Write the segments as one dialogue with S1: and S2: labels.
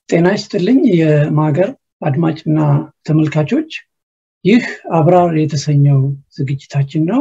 S1: ጤና ይስጥልኝ የማገር አድማጭና ተመልካቾች ይህ አብራር የተሰኘው ዝግጅታችን ነው።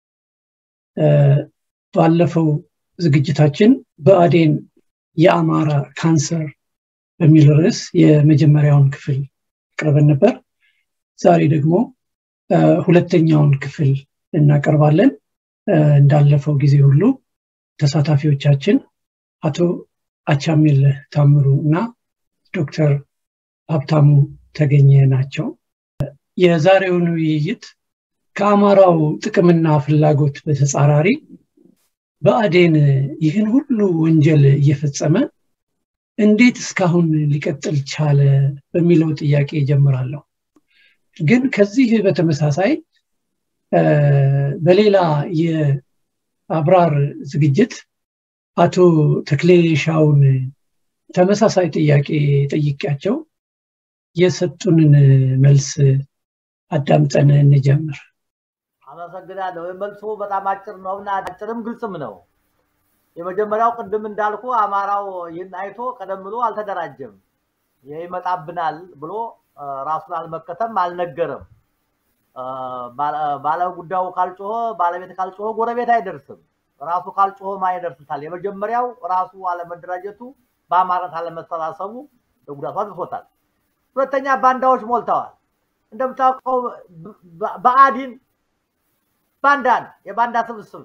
S1: ባለፈው ዝግጅታችን በአዴን የአማራ ካንሰር በሚል ርዕስ የመጀመሪያውን ክፍል ቀርበን ነበር። ዛሬ ደግሞ ሁለተኛውን ክፍል እናቀርባለን። እንዳለፈው ጊዜ ሁሉ ተሳታፊዎቻችን አቶ አቻሜል ታምሩ እና ዶክተር ሀብታሙ ተገኘ ናቸው። የዛሬውን ውይይት ከአማራው ጥቅምና ፍላጎት በተጻራሪ በአዴን ይህን ሁሉ ወንጀል እየፈጸመ እንዴት እስካሁን ሊቀጥል ቻለ በሚለው ጥያቄ ጀምራለሁ። ግን ከዚህ በተመሳሳይ በሌላ የአብራር ዝግጅት አቶ ተክሌሻውን ተመሳሳይ ጥያቄ ጠይቄያቸው የሰጡንን መልስ አዳምጠን እንጀምር።
S2: አመሰግናለሁ። መልሱ በጣም አጭር ነውና አጭርም ግልጽም ነው። የመጀመሪያው ቅድም እንዳልኩ አማራው ይህን አይቶ ቀደም ብሎ አልተደራጀም። ይመጣብናል ብሎ ራሱን አልመከተም አልነገረም። ባለ ጉዳዩ ካልጮኸ ባለቤት ካልጮኸ ጎረቤት አይደርስም። ራሱ ካልጮኸ ማይደርስታል። የመጀመሪያው ራሱ አለመደራጀቱ በአማራት አለመሰባሰቡ ጉዳቱ አድርሶታል። ሁለተኛ ባንዳዎች ሞልተዋል። እንደምታውቀው በአዲን ባንዳን የባንዳ ስብስብ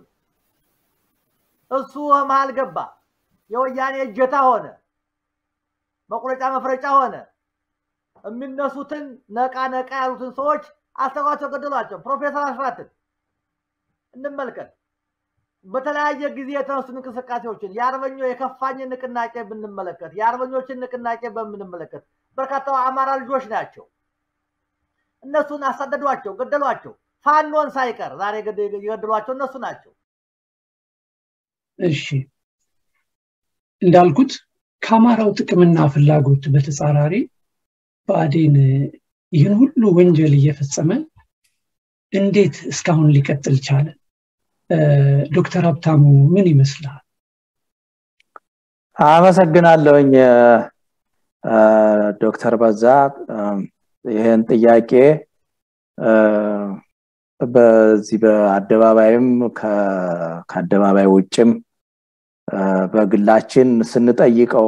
S2: እሱ መሃል ገባ። የወያኔ እጀታ ሆነ፣ መቁረጫ መፍረጫ ሆነ። የሚነሱትን ነቃ ያሉትን ሰዎች አስተጓቸው ገደሏቸው። ፕሮፌሰር አስራትን እንመልከት። በተለያየ ጊዜ የተነሱ እንቅስቃሴዎችን የአርበኞች የከፋኝ ንቅናቄ ብንመለከት የአርበኞችን ንቅናቄ በምንመለከት በርካታ አማራ ልጆች ናቸው። እነሱን አሳደዷቸው፣ ገደሏቸው። ፋኖን ሳይቀር ዛሬ ገደሏቸው እነሱ ናቸው።
S1: እሺ እንዳልኩት ከአማራው ጥቅምና ፍላጎት በተጻራሪ በአዴን ይህን ሁሉ ወንጀል እየፈጸመ እንዴት እስካሁን ሊቀጥል ቻለ? ዶክተር ሀብታሙ ምን ይመስላል?
S3: አመሰግናለሁኝ ዶክተር በዛ ይሄን ጥያቄ በዚህ በአደባባይም ከአደባባይ ውጭም በግላችን ስንጠይቀው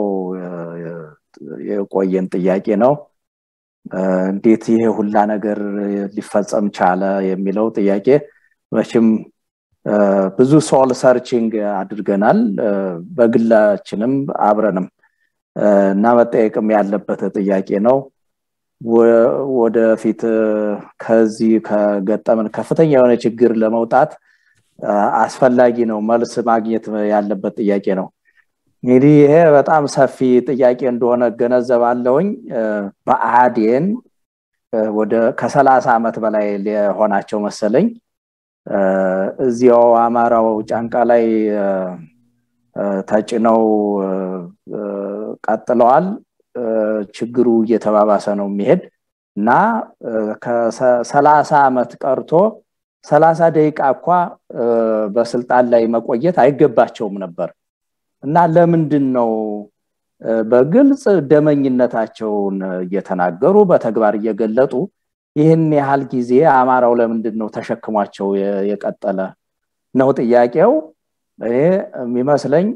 S3: የቆየን ጥያቄ ነው። እንዴት ይሄ ሁላ ነገር ሊፈጸም ቻለ የሚለው ጥያቄ መቼም ብዙ ሶል ሰርቺንግ አድርገናል። በግላችንም አብረንም እና መጠየቅም ያለበት ጥያቄ ነው። ወደፊት ከዚህ ከገጠመን ከፍተኛ የሆነ ችግር ለመውጣት አስፈላጊ ነው መልስ ማግኘት ያለበት ጥያቄ ነው። እንግዲህ ይሄ በጣም ሰፊ ጥያቄ እንደሆነ ገነዘባለሁኝ። በአዴን ወደ ከ30 አመት በላይ ሊሆናቸው መሰለኝ እዚያው አማራው ጫንቃ ላይ ተጭነው ቀጥለዋል። ችግሩ እየተባባሰ ነው የሚሄድ እና ከ30 አመት ቀርቶ 30 ደቂቃ እንኳን በስልጣን ላይ መቆየት አይገባቸውም ነበር እና ለምንድን ነው በግልጽ ደመኝነታቸውን እየተናገሩ በተግባር እየገለጡ ይህን ያህል ጊዜ አማራው ለምንድን ነው ተሸክሟቸው የቀጠለ ነው ጥያቄው። እኔ የሚመስለኝ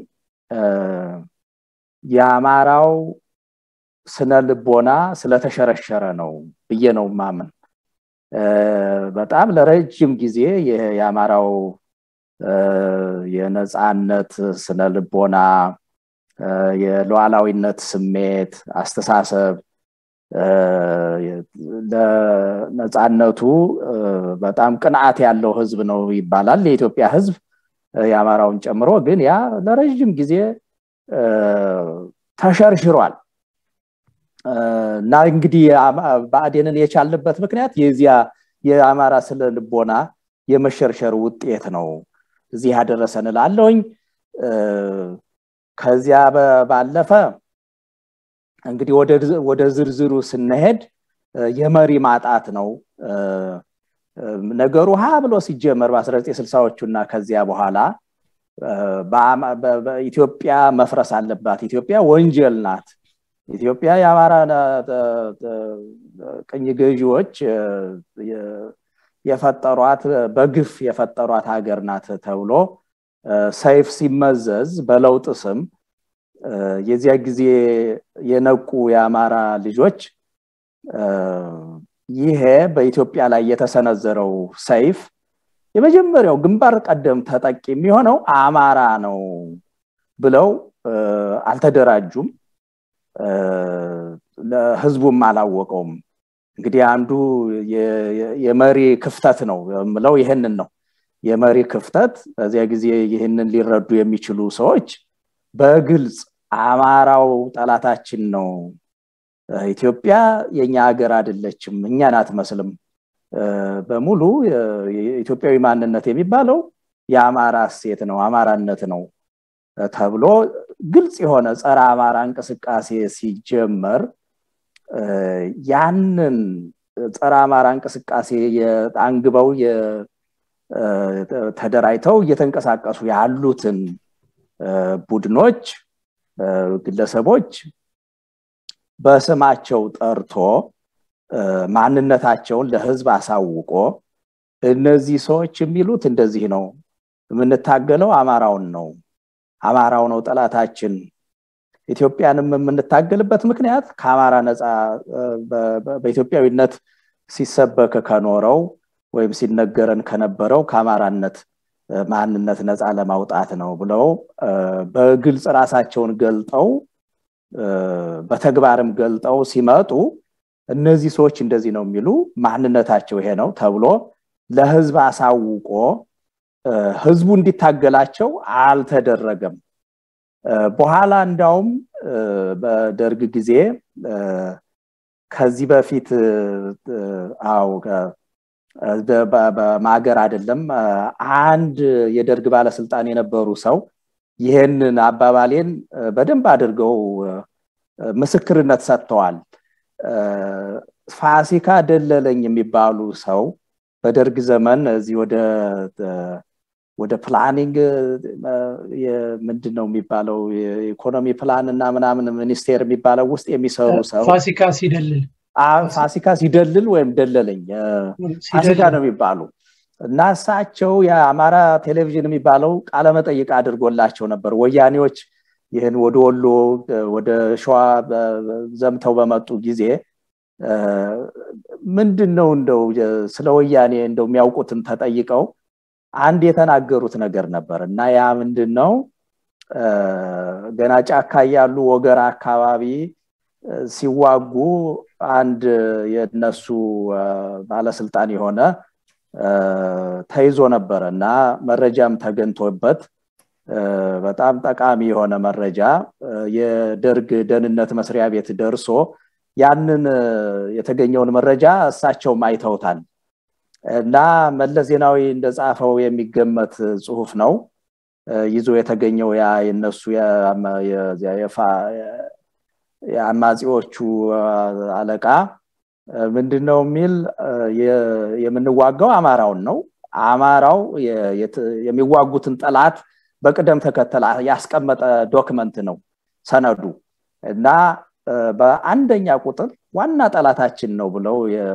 S3: የአማራው ስነ ልቦና ስለተሸረሸረ ነው ብዬ ነው ማመን። በጣም ለረጅም ጊዜ የአማራው የነጻነት ስነ ልቦና የሉዓላዊነት ስሜት አስተሳሰብ ለነጻነቱ በጣም ቅንዓት ያለው ህዝብ ነው ይባላል የኢትዮጵያ ህዝብ ያማራውን ጨምሮ። ግን ያ ለረጅም ጊዜ ተሸርሽሯል እና እንግዲህ በአዴንን የቻለበት ምክንያት የዚያ የአማራ ስለ ልቦና የመሸርሸር ውጤት ነው እዚህ ያደረሰን እላለሁኝ። ከዚያ ባለፈ እንግዲህ ወደ ዝርዝሩ ስንሄድ የመሪ ማጣት ነው ነገሩ። ብሎ ሲጀመር በ1960ዎቹና ከዚያ በኋላ በኢትዮጵያ መፍረስ አለባት ኢትዮጵያ ወንጀል ናት ኢትዮጵያ የአማራ ቅኝ ገዢዎች የፈጠሯት በግፍ የፈጠሯት ሀገር ናት ተብሎ ሰይፍ ሲመዘዝ በለውጥ ስም የዚያ ጊዜ የነቁ የአማራ ልጆች ይሄ በኢትዮጵያ ላይ የተሰነዘረው ሰይፍ የመጀመሪያው ግንባር ቀደም ተጠቂ የሚሆነው አማራ ነው ብለው አልተደራጁም ለህዝቡም አላወቀውም እንግዲህ አንዱ የመሪ ክፍተት ነው ምለው ይሄንን ነው የመሪ ክፍተት በዚያ ጊዜ ይሄንን ሊረዱ የሚችሉ ሰዎች በግልጽ አማራው ጠላታችን ነው ኢትዮጵያ የኛ ሀገር አይደለችም እኛን አትመስልም በሙሉ የኢትዮጵያዊ ማንነት የሚባለው የአማራ ሴት ነው አማራነት ነው ተብሎ ግልጽ የሆነ ጸረ አማራ እንቅስቃሴ ሲጀመር ያንን ጸረ አማራ እንቅስቃሴ የአንግበው ተደራይተው እየተንቀሳቀሱ ያሉትን ቡድኖች ግለሰቦች በስማቸው ጠርቶ ማንነታቸውን ለህዝብ አሳውቆ እነዚህ ሰዎች የሚሉት እንደዚህ ነው የምንታገለው አማራው ነው ጠላታችን ኢትዮጵያንም የምንታገልበት ምክንያት ከአማራ ነፃ በኢትዮጵያዊነት ሲሰበከ ከኖረው ወይም ሲነገረን ከነበረው ከአማራነት ማንነት ነፃ ለማውጣት ነው ብለው በግልጽ ራሳቸውን ገልጠው በተግባርም ገልጠው ሲመጡ እነዚህ ሰዎች እንደዚህ ነው የሚሉ ማንነታቸው ይሄ ነው ተብሎ ለህዝብ አሳውቆ ህዝቡ እንዲታገላቸው አልተደረገም በኋላ እንዳውም በደርግ ጊዜ ከዚህ በፊት በማገር አይደለም አንድ የደርግ ባለስልጣን የነበሩ ሰው ይሄንን አባባሌን በደንብ አድርገው ምስክርነት ሰጥተዋል ፋሲካ ደለለኝ የሚባሉ ሰው በደርግ ዘመን እዚህ ወደ ፕላኒንግ ምንድነው የሚባለው ኢኮኖሚ ፕላን እና ምናምን ሚኒስቴር የሚባለው ውስጥ የሚሰሩ ሰው ፋሲካ ሲደልል ወይም ደለለኝ ፋሲካ ነው የሚባሉ እና እሳቸው የአማራ ቴሌቪዥን የሚባለው ቃለ መጠይቅ አድርጎላቸው ነበር ወያኔዎች ይሄን ወደ ወሎ ወደ ሸዋ ዘምተው በመጡ ጊዜ ምንድነው እንደው ስለ ወያኔ እንደው የሚያውቁትን ተጠይቀው አንድ የተናገሩት ነገር ነበር እና ያ ምንድነው ገና ጫካ ያሉ ወገራ አካባቢ ሲዋጉ አንድ የነሱ ባለስልጣን የሆነ ተይዞ ነበርና መረጃም ተገንቶበት በጣም ጠቃሚ የሆነ መረጃ የደርግ ደህንነት መስሪያ ቤት ደርሶ ያንን የተገኘውን መረጃ እሳቸው ማይተውታል እና መለስ ዜናዊ እንደጻፈው የሚገመት ጽሁፍ ነው ይዞ የተገኘው ያ የነሱ የአማጺዎቹ አለቃ ምንድነው ሚል የምንዋጋው አማራውን ነው አማራው የሚዋጉትን ጠላት በቅደም ተከተል ያስቀመጠ ዶክመንት ነው ሰነዱ እና በአንደኛ ቁጥር ዋና ጠላታችን ነው ብለው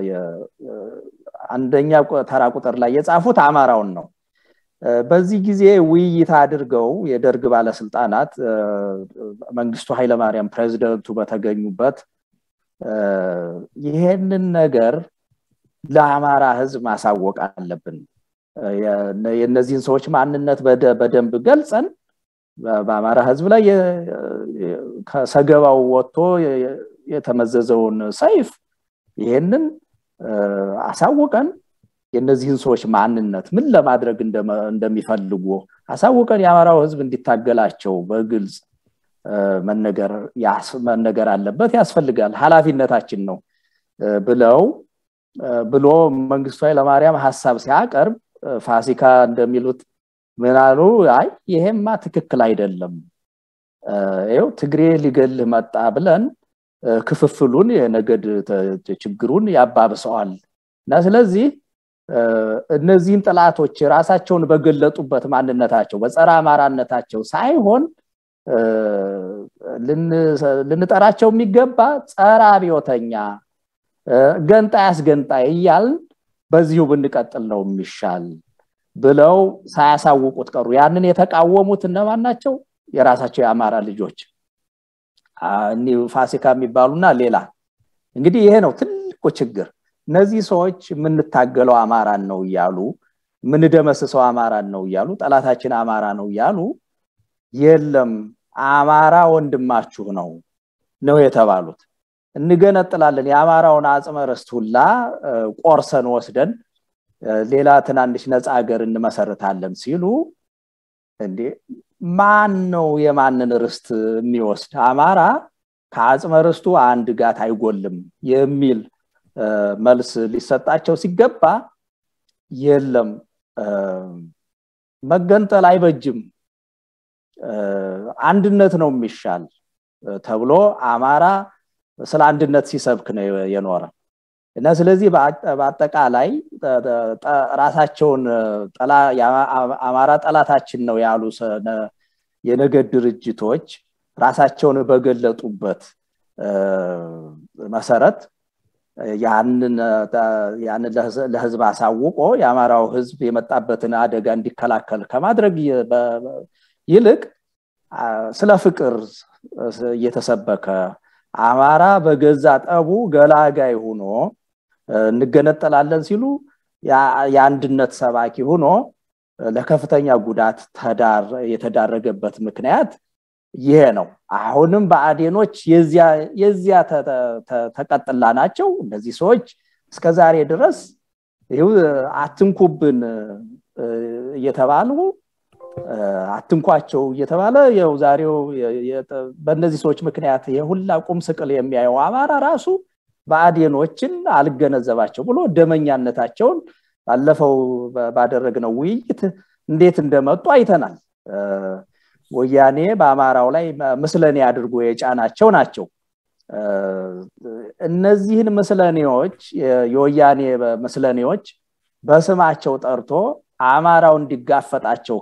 S3: አንደኛ ተራ ቁጥር ላይ የጻፉት አማራውን ነው በዚህ ጊዜ ውይይት አድርገው የደርግ ባለስልጣናት መንግስቱ ኃይለ ማርያም ፕሬዝዳንቱ በተገኙበት ይሄንን ነገር ለአማራ ህዝብ ማሳወቅ አለብን የነዚህን ሰዎች ማንነት በደንብ ገልጸን በአማራ ህዝብ ላይ ከሰገባው ወጥቶ የተመዘዘውን ሰይፍ ይሄንን አሳውቀን የነዚህን ሰዎች ማንነት ምን ለማድረግ እንደሚፈልጉ አሳውቀን የአማራው ህዝብ እንዲታገላቸው በግልጽ መነገር አለበት ያስፈልጋል ሐላፊነታችን ነው ብሎ መንግስቱ ኃይለ ማርያም ሐሳብ ሲያቀርብ ፋሲካ እንደሚሉት ምናሉ አይ ይሄማ ትክክል አይደለም ይሄው ትግሬ ሊገልህ መጣ ብለን ክፍፍሉን የነገድ ችግሩን ያባብሰዋል እና ስለዚህ እነዚህን ጠላቶች ራሳቸውን በገለጡበት ማንነታቸው በጸራ አማራነታቸው ሳይሆን ልንጠራቸው የሚገባ ጸረ አብዮተኛ ገንጣይ አስገንጣይ ይያል በዚሁ ብንቀጥል ነው የሚሻል ብለው ሳያሳውቁት ቀሩ ያንን የተቃወሙት እነማን ናቸው የራሳቸው የአማራ ልጆች እኒ ፋሲካ የሚባሉና ሌላ እንግዲህ ይሄ ነው ትልቁ ችግር እነዚህ ሰዎች ምንታገለው አማራን ነው ይያሉ ምንደመስሰው አማራን ነው ይያሉ ጠላታችን አማራ ነው ይያሉ የለም አማራ ወንድማችሁ ነው የተባሉት እንገነጥላለን የአማራውን አጽመ ርስት ሁላ ቆርሰን ወስደን ሌላ ትናንሽ ነፃ ሀገር እንመሰርታለን ሲሉ እንዴ ማን ነው የማንን ርስት የሚወስድ አማራ ከአጽመ ርስቱ አንድ ጋት አይጎልም የሚል መልስ ሊሰጣቸው ሲገባ የለም መገንጠል አይበጅም አንድነት ነው የሚሻል ተብሎ አማራ ስለ አንድነት ሲሰብክ ነው የኖረ እና ስለዚህ በአጠቃላይ ራሳቸውን አማራ ጠላታችን ነው ያሉ የነገድ ድርጅቶች ራሳቸውን በገለጡበት መሰረት ያንን ለህዝብ አሳውቆ የአማራው ህዝብ የመጣበትን አደጋ እንዲከላከል ከማድረግ ይልቅ ስለ ፍቅር እየተሰበከ አማራ በገዛ ጠቡ ገላጋይ ሆኖ እንገነጠላለን ሲሉ የአንድነት ሰባኪ ሆኖ ለከፍተኛ ጉዳት የተዳረገበት ምክንያት ይሄ ነው አሁንም በአዴኖች የዚያ ተቀጥላ ናቸው እነዚህ ሰዎች እስከዛሬ ድረስ ይሄው አትንኩብን እየተባሉ አትንኳቸው እየተባለ ያው ዛሬው በእነዚህ ሰዎች ምክንያት የሁላ ቁም ስቅል የሚያየው አማራ ራሱ በአዴኖችን አልገነዘባቸው ብሎ ደመኛነታቸውን ባለፈው ባደረግነው ውይይት እንዴት እንደመጡ አይተናል ወያኔ በአማራው ላይ መስለኔ አድርጎ የጫናቸው ናቸው እነዚህን መስለኔዎች የወያኔ መስለኔዎች በስማቸው ጠርቶ አማራው እንዲጋፈጣቸው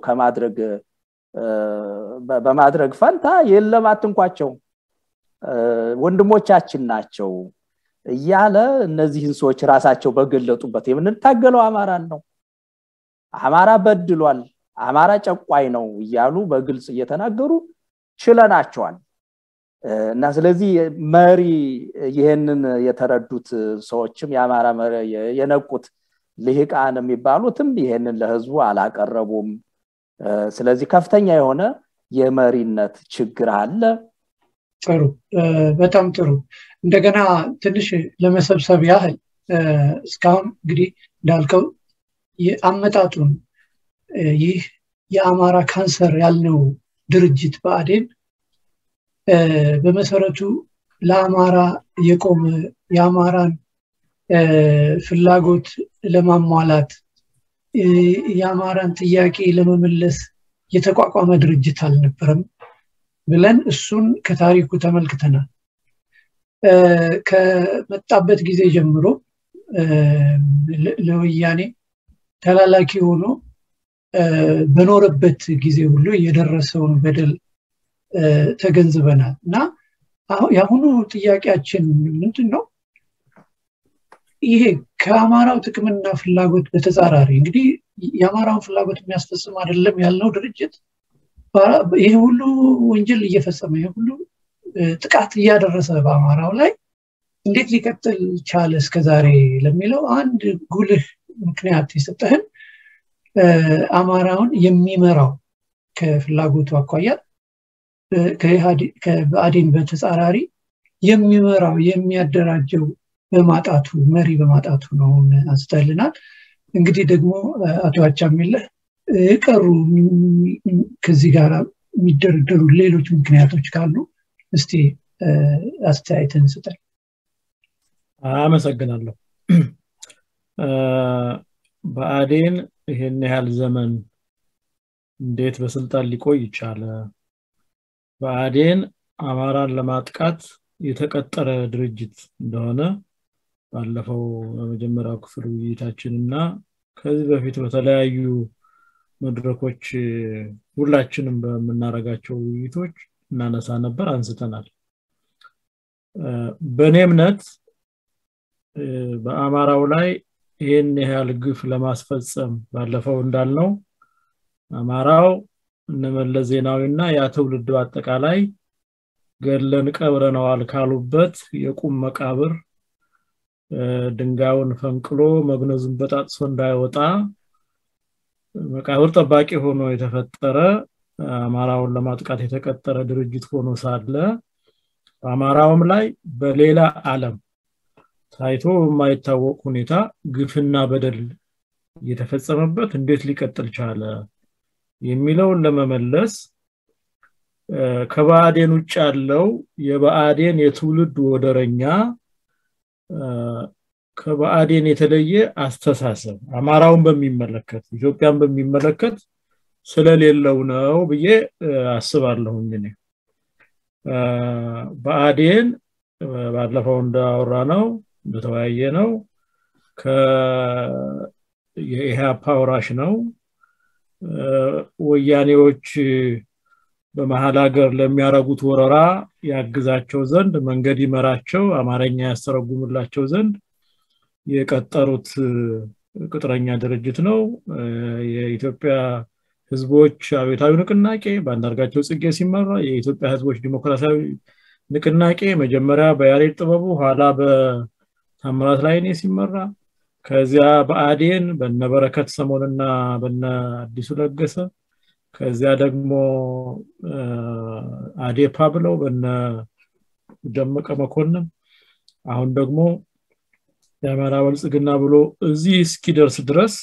S3: በማድረግ ፈንታ የለም አትንኳቸው ወንድሞቻችን ናቸው እያለ እነዚህን ሰዎች ራሳቸው በገለጡበት የምንታገለው አማራን ነው አማራ በድሏል አማራ ጨቋይ ነው እያሉ በግልጽ እየተናገሩ ችለናቸዋል እና ስለዚህ መሪ ይሄንን የተረዱት ሰዎችም የአማራ መሪ የነቁት ልሂቃን የሚባሉትም ይሄንን ለህዝቡ አላቀረቡም ስለዚህ ከፍተኛ የሆነ የመሪነት ችግር አለ
S1: ጥሩ በጣም ጥሩ እንደገና ትንሽ ለመሰብሰብ ያህል እስካሁን እንግዲህ እንዳልከው የአመጣጡን ይህ የአማራ ካንሰር ያልነው ድርጅት በአዴን በመሰረቱ ለአማራ የቆመ የአማራን ፍላጎት ለማሟላት የአማራን ጥያቄ ለመመለስ የተቋቋመ ድርጅት አልነበረም ብለን እሱን ከታሪኩ ተመልክተናል ከመጣበት ጊዜ ጀምሮ ለወያኔ ተላላኪ ሆኖ በኖረበት ጊዜ ሁሉ የደረሰውን በደል ተገንዝበናል እና ያሁኑ ጥያቄያችን ምንድነው ይሄ ከአማራው ጥቅምና ፍላጎት በተጻራሪ እንግዲህ የአማራውን ፍላጎት የሚያስፈጽም አይደለም ያልነው ድርጅት ይሄ ሁሉ ወንጀል እየፈጸመ ይሄ ሁሉ ጥቃት እያደረሰ በአማራው ላይ እንዴት ሊቀጥል ቻለ እስከዛሬ ለሚለው አንድ ጉልህ ምክንያት ይሰጣል አማራውን የሚመራው ከፍላጎቱ አኳያ ከአዴን በተጻራሪ የሚመራው የሚያደራጀው በማጣቱ መሪ በማጣቱ ነው አንስተልናል እንግዲህ ደግሞ አቶ አቻምየለህ ቀሩ ከዚህ ጋር የሚደረደሩ ሌሎች ምክንያቶች ካሉ እስቲ አስተያየትን ስጠን
S4: አመሰግናለሁ በአዴን ይሄን ያህል ዘመን እንዴት በስልጣን ሊቆይ ይቻለ በአዴን አማራን ለማጥቃት የተቀጠረ ድርጅት እንደሆነ ባለፈው መጀመሪያው ክፍል ውይይታችንና ከዚህ በፊት በተለያዩ መድረኮች ሁላችንም በመናረጋቸው ውይይቶች እናነሳ ነበር አንስተናል በኔ እምነት በአማራው ላይ ይሄን ያህል ግፍ ለማስፈጸም ባለፈው እንዳልነው አማራው እነመለስ ዜናዊና ያ ትውልድ አጠቃላይ ገለን ቀብረናል ካሉበት የቁም መቃብር ድንጋዩን ፈንቅሎ መግነዙን በጣጥሶ እንዳይወጣ መቃብር ጠባቂ ሆኖ የተፈጠረ አማራውን ለማጥቃት የተቀጠረ ድርጅት ሆኖ ሳለ አማራውም ላይ በሌላ ዓለም ታይቶ የማይታወቅ ሁኔታ ግፍና በደል የተፈጸመበት እንዴት ሊቀጥል ቻለ የሚለውን ለመመለስ ከባዕዴን ውጭ ያለው የባዕዴን የትውልድ ወደረኛ ከባዕዴን የተለየ አስተሳሰብ አማራውን በሚመለከት ኢትዮጵያን በሚመለከት ስለሌለው ነው ብዬ አስባለሁ እኔ ባዕዴን ባለፈው እንዳወራነው እንደተወያየ ነው የኢህአፓ ወራሽ ነው ወያኔዎች በመሃል ሀገር ለሚያረጉት ወረራ ያግዛቸው ዘንድ መንገድ ይመራቸው አማርኛ ያስተረጉምላቸው ዘንድ የቀጠሩት ቅጥረኛ ድርጅት ነው የኢትዮጵያ ህዝቦች አብዮታዊ ንቅናቄ ባንዳርጋቸው ጽጌ ሲመራ የኢትዮጵያ ህዝቦች ዲሞክራሲያዊ ንቅናቄ መጀመሪያ በያሬድ ጥበቡ ኋላ በታምራት ላይኔ ሲመራ ከዚያ በአዴን በነበረከት ሰሞንና በነ አዲሱ ለገሰ ከዚያ ደግሞ አዴፓ ብለው በነ ደመቀ መኮንን አሁን ደግሞ የአማራ ወልጽግና ብሎ እዚህ እስኪደርስ ድረስ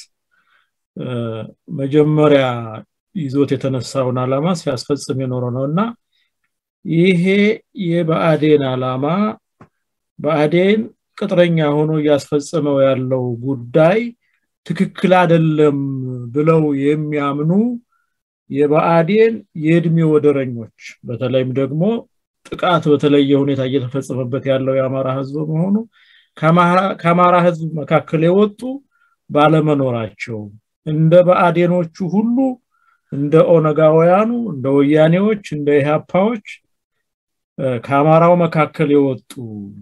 S4: መጀመሪያ ይዞት የተነሳውን ዓላማ ሲያስፈጽም የኖረው ነውና ይሄ የበአዴን ዓላማ በአዴን ቅጥረኛ ሆኖ ያስፈጸመው ያለው ጉዳይ ትክክል አይደለም ብለው የሚያምኑ የበአዴን የእድሜ ወደረኞች በተለይም ደግሞ ጥቃት በተለየ ሁኔታ እየተፈጸመበት ያለው የአማራ ህዝብ መሆኑ ከአማራ ህዝብ መካከል የወጡ ባለመኖራቸው እንደ በአዴኖቹ ሁሉ እንደ ኦነጋውያኑ እንደ ወያኔዎች እንደ ኢህአፓዎች ከአማራው መካከል የወጡ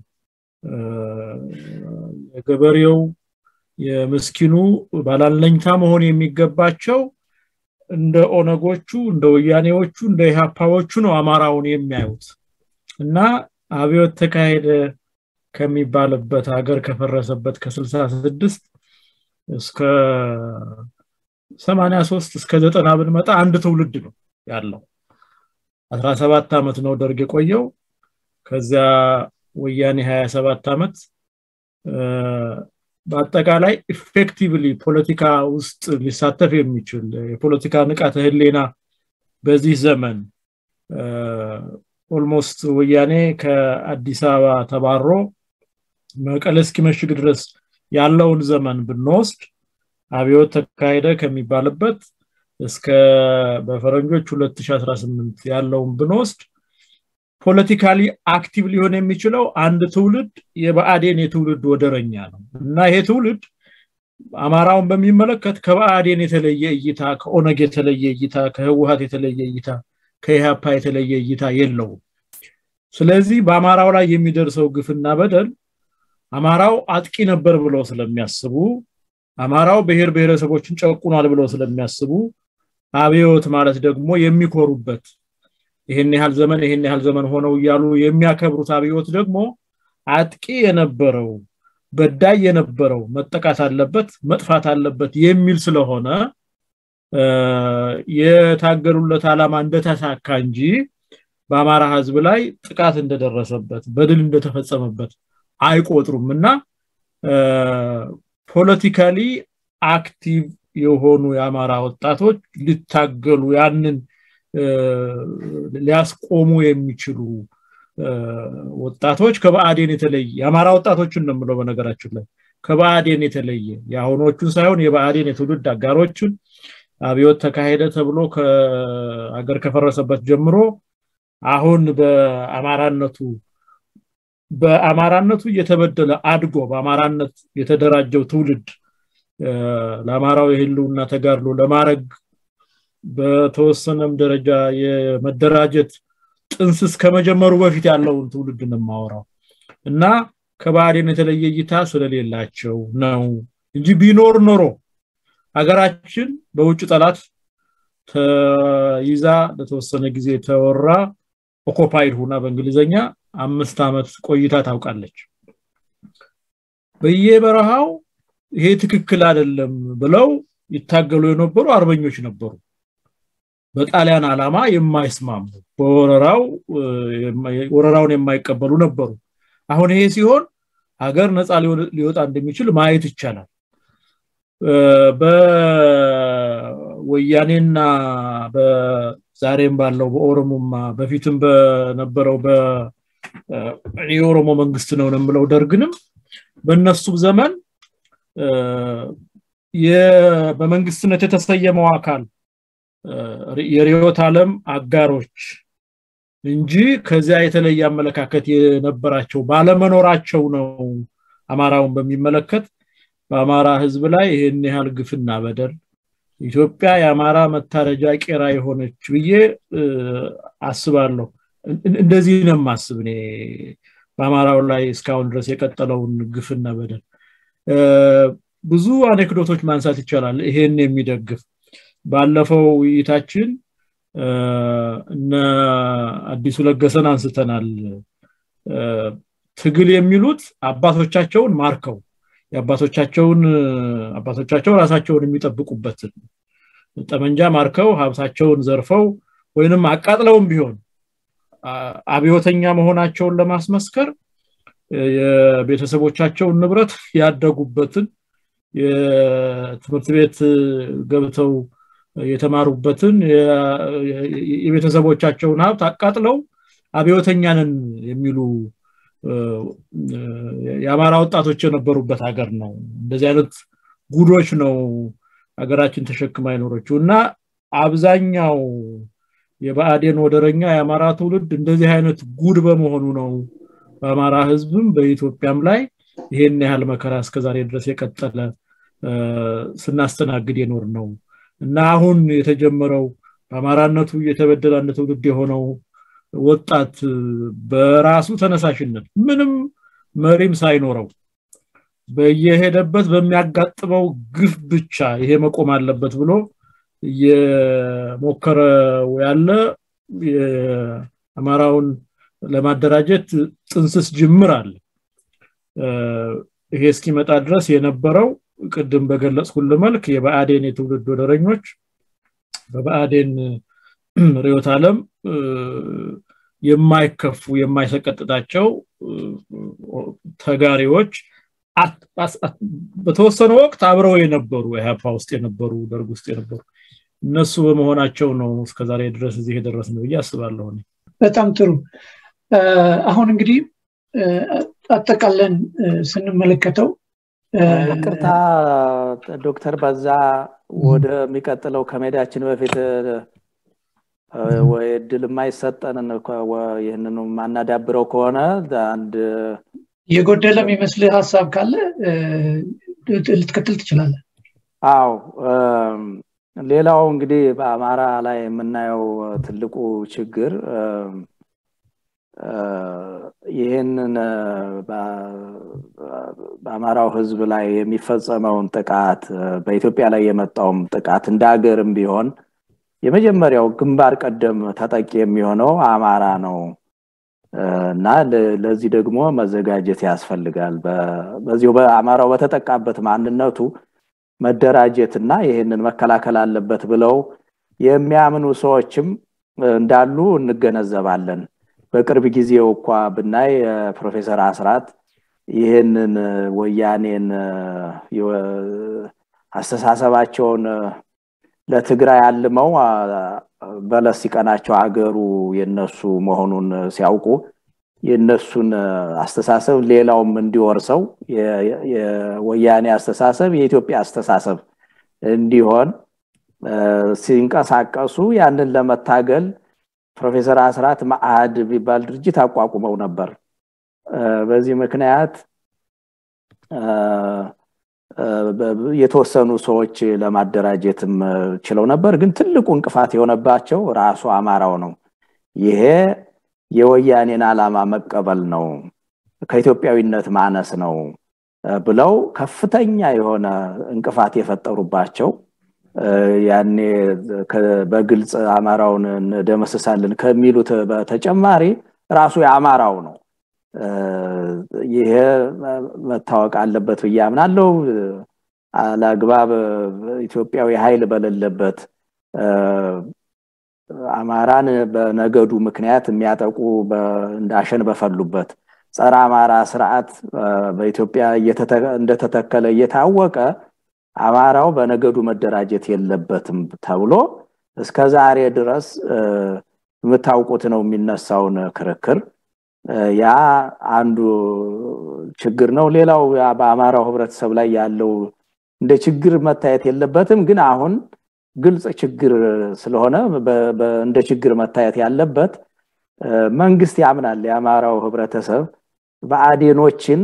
S4: የገበሬው የምስኪኑ ባላለኝታ መሆን የሚገባቸው እንደ ኦነጎቹ እንደ ወያኔዎቹ እንደ ኢህአፓዎቹ ነው አማራውን የሚያዩት እና አብዮት ተካሄደ ከሚባልበት ሀገር ከፈረሰበት ከ66 እስከ 83 እስከ 90 ብንመጣ አንድ ትውልድ ነው ያለው 17 አመት ነው ደርግ የቆየው ከዚያ ወያኔ 27 አመት በአጠቃላይ ኢፌክቲቭሊ ፖለቲካ ውስጥ ሊሳተፍ የሚችል የፖለቲካ ንቃተ ህሊና በዚህ ዘመን ኦልሞስት ወያኔ ከአዲስ አበባ ተባሮ መቀሌ እስኪመሽግ ድረስ ያለውን ዘመን ብንወስድ አብዮት ተካሄደ ከሚባልበት እስከ በፈረንጆች 2018 ያለውን ብንወስድ ፖለቲካሊ አክቲቭ ሊሆን የሚችለው አንድ ትውልድ የበአዴን የትውልድ ወደረኛ ነው እና ይሄ ትውልድ አማራውን በሚመለከት ከበአዴን የተለየ እይታ ከኦነግ የተለየ እይታ ከህወሓት የተለየ እይታ ከኢህአፓ የተለየ እይታ የለውም ስለዚህ በአማራው ላይ የሚደርሰው ግፍና በደል አማራው አጥቂ ነበር ብለው ስለሚያስቡ አማራው ብሔር ብሔረሰቦችን ጨቁኗል ብለው ስለሚያስቡ አብዮት ማለት ደግሞ የሚኮሩበት ይሄን ያህል ዘመን ሆነው ይያሉ የሚያከብሩት አብዮት ደግሞ አጥቂ የነበረው በዳይ የነበረው መጠቃት አለበት መጥፋት አለበት የሚል ስለሆነ የታገሉለት ዓላማ እንደተሳካ እንጂ በአማራ ህዝብ ላይ ጥቃት እንደደረሰበት በድል እንደተፈጸመበት አይቆጥሩምና ፖለቲካሊ አክቲቭ የሆኑ የአማራ ወጣቶች ሊታገሉ ያንን ሊያስቆሙ የሚችሉ ወጣቶች ከበአዴን የተለየ የአማራ ወጣቶችን ነው ማለት በነገራችን ላይ ከበአዴን የተለየ ያሆኖቹን ሳይሆን የበአዴን የትውልድ አጋሮችን አብዮት ተካሄደ ተብሎ ከአገር ከፈረሰበት ጀምሮ አሁን በአማራነቱ እየተበደለ አድጎ በአማራነት የተደራጀው ትውልድ ለአማራው የህልውና ተጋድሎ ለማረግ በተወሰነም ደረጃ የመደራጀት ጥንስስ ከመጀመሩ በፊት ያለውን ትውልድ ነው ማወራው እና ከባህሪን የተለየ እይታ ስለሌላቸው ነው እንጂ ቢኖር ኖሮ ሀገራችን በውጭ ጠላት ተይዛ ለተወሰነ ጊዜ ተወራ ኦኩፓይድ ሆና በእንግሊዘኛ 5 አመት ቆይታ ታውቃለች በየበረሃው ይሄ ትክክል አይደለም ብለው ይታገሉ የነበሩ አርበኞች ነበሩ በጣሊያን ዓላማ የማይስማሙ ወረራውን የማይቀበሉ ነበሩ አሁን ይሄ ሲሆን ሀገር ነፃ ሊወጣ እንደሚችል ማየት ይቻላል በወያኔና በዛሬም ባለው በኦሮሞማ በፊትም በነበረው የኦሮሞ መንግስት ነው ነምለው ደርግንም በእነሱ ዘመን በመንግስትነት የተሰየመው አካል የሪዮት ዓለም አጋሮች እንጂ ከዚያ የተለየ አመለካከት የነበራቸው ባለመኖራቸው ነው አማራውን በሚመለከት በአማራ ህዝብ ላይ ይሄን ያህል ግፍና በደል ኢትዮጵያ የአማራ መታረጃ ቄራ የሆነች ብዬ አስባለሁ እንደዚህ ነው ማስብኔ በአማራው ላይ እስካሁን ድረስ የቀጠለውን ግፍና በደል ብዙ አኔክዶቶች ማንሳት ይቻላል ይሄን የሚደግፍ ባለፈው ይታችን እና አዲሱ ለገሰን አንስተናል ትግል የሚሉት አባቶቻቸውን ማርከው አባቶቻቸው ራሳቸውን የሚጠብቁበት ጠመንጃ ማርከው ሀብታቸውን ዘርፈው ወይንም አቃጥለውም ቢሆን አብዮተኛ መሆናቸውን ለማስመስከር የቤተሰቦቻቸውን ንብረት ያደጉበትን የትምህርት ቤት ገብተው የተማሩበትን የቤተሰቦቻቸውን ሀብት አቃጥለው አብዮተኛንን የሚሉ የአማራ ወጣቶች የነበሩበት ሀገር ነው እንደዚህ አይነት ጉዶች ነው ሀገራችን ተሸክማ ይኖርችውና አብዛኛው የባአዴን ወደረኛ የአማራ ትውልድ እንደዚህ አይነት ጉድ በመሆኑ ነው በአማራ ህዝብም በኢትዮጵያም ላይ ይሄን ያህል መከራ እስከዛሬ ድረስ የቀጠለ ስናስተናግድ የኖር ነው እና አሁን የተጀመረው በአማራነቱ የተበደላነት ትውልድ የሆነው ወጣት በራሱ ተነሳሽነት ምንም መሪም ሳይኖረው በየሄደበት በሚያጋጥመው ግፍ ብቻ ይሄ መቆም አለበት ብሎ የሞከረው ያለ የአማራውን ለማደራጀት ጥንስስ ጅምር አለ ይሄ እስኪመጣ ድረስ የነበረው ቅድም በገለጽኩት መልክ የባአዴን የትውልድ ወደረኞች በባአዴን ሪዮት ዓለም የማይከፉ የማይሰቀጥጣቸው ተጋሪዎች በተወሰነ ወቅት አብረው የነበሩ ኢህአፓ ውስጥ የነበሩ ደርግ ውስጥ የነበሩ እነሱ በመሆናቸው ነው እስከዛሬ ድረስ እዚህ የደረስነው ያስባለሁ
S1: በጣም ጥሩ አሁን እንግዲህ አጠቃለን ስንመለከተው
S3: ቅርታ ዶክተር ባዛ ወደ የሚቀጥለው ከመዳችን በፊት ወይ ድል ማይሰጠን ይሄንን ማናዳብረው ከሆነ አንድ
S1: የጎደለም ይመስል ሐሳብ ካለ ልትከተል ትችላለህ
S3: አው ሌላው እንግዲህ በአማራ ላይ የምናየው ትልቁ ችግር ይሄንን በአማራው ህዝብ ላይ የሚፈጸመውን ጥቃት በኢትዮጵያ ላይ የመጣውም ጥቃት እንዳገርም ቢሆን የመጀመሪያው ግንባር ቀደም ተጠቂ የሚሆነው አማራ ነው እና ለዚህ ደግሞ መዘጋጀት ያስፈልጋል በዚሁ በአማራው በተጠቃበት ማንነቱ መደራጀትና ይሄንን መከላከል አለበት ብለው የሚያምኑ ሰዎችም እንዳሉ እንገነዘባለን በቅርብ ጊዜው እንኳን ብናይ ፕሮፌሰር አስራት ይሄንን ወያኔን አስተሳሰባቸውን ለትግራይ አልመው በለስ ይቀናቸው ሀገሩ የነሱ መሆኑን ሲያውቁ የነሱን አስተሳሰብ ሌላውም እንዲወርሰው የወያኔ አስተሳሰብ የኢትዮጵያ አስተሳሰብ እንዲሆን ሲንቀሳቀሱ ያንን ለመታገል ፕሮፌሰር አስራት ማአድ ቢባል ድርጅት አቋቁመው ነበር በዚህ ምክንያት የተወሰኑ ሰዎች ለማደራጀትም ችለው ነበር ግን ትልቁ እንቅፋት የሆነባቸው ራሱ አማራው ነው ይሄ የወያኔን ዓላማ መቀበል ነው ከኢትዮጵያዊነት ማነስ ነው ብለው ከፍተኛ የሆነ እንቅፋት የፈጠሩባቸው ያኔ በግልጽ አማራውን ደመሰሳልን ከሚሉት በተጨማሪ ራሱ የአማራው ነው ይሄ መታወቅ አለበት በያምናለው አላግባብ ኢትዮጵያዊ ኃይል በለለበት አማራን በነገዱ ምክንያት የሚያጠቁ እንዳሸን በፈሉበት ጸረ አማራ ስርዓት በኢትዮጵያ እንደተተከለ እየታወቀ አማራው በነገዱ መደራጀት የለበትም ተብሎ እስከዛሬ ድረስ መታወቁት ነው የሚነሳውን ክርክር ያ አንዱ ችግር ነው ሌላው በአማራው ህብረተሰብ ላይ ያለው እንደ ችግር መታየት የለበትም ግን አሁን ግልጽ ችግር ስለሆነ እንደ ችግር መታየት ያለበት መንግስት ያምናል የአማራው ህብረተሰብ በአዴኖችን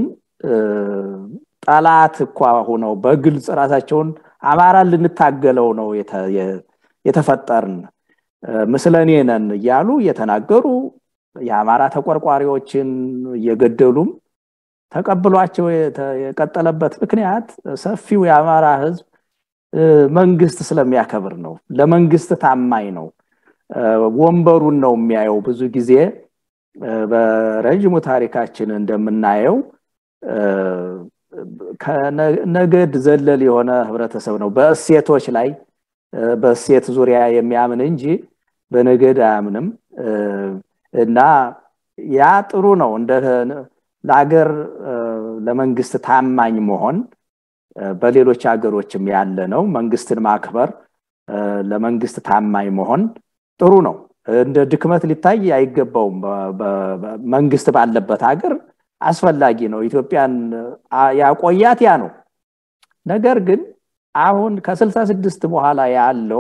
S3: ጣላት እንኳን ሆነው በግልጽ ራሳቸውን አማራን ልንታገለው ነው የተፈጠርን ምስለኔ ነን ያሉ የተናገሩ የአማራ ተቆርቋሪዎችን የገደሉም ተቀብሏቸው የቀጠለበት ምክንያት ሰፊው የአማራ ህዝብ መንግስት ስለሚያከብር ነው ለመንግስት ታማኝ ነው ወንበሩን ነው የሚያየው ብዙ ጊዜ በረጅሙ ታሪካችን እንደምናየው ከነገድ ዘለል የሆነ ህብረተሰብ ነው በእሴቶች ላይ በእሴት ዙሪያ የሚያምን እንጂ በነገድ አያምንም እና ያ ጥሩ ነው እንደ ለሀገር ለመንግስት ታማኝ መሆን በሌሎች ሀገሮችም ያለ ነው መንግስትን ማክበር ለመንግስት ታማኝ መሆን ጥሩ ነው እንደ ድክመት ሊታይ አይገባውም መንግስት ባለበት ሀገር አስፈላጊ ነው ኢትዮጵያን ያቆያት ያ ነው ነገር ግን አሁን ከ66 በኋላ ያለው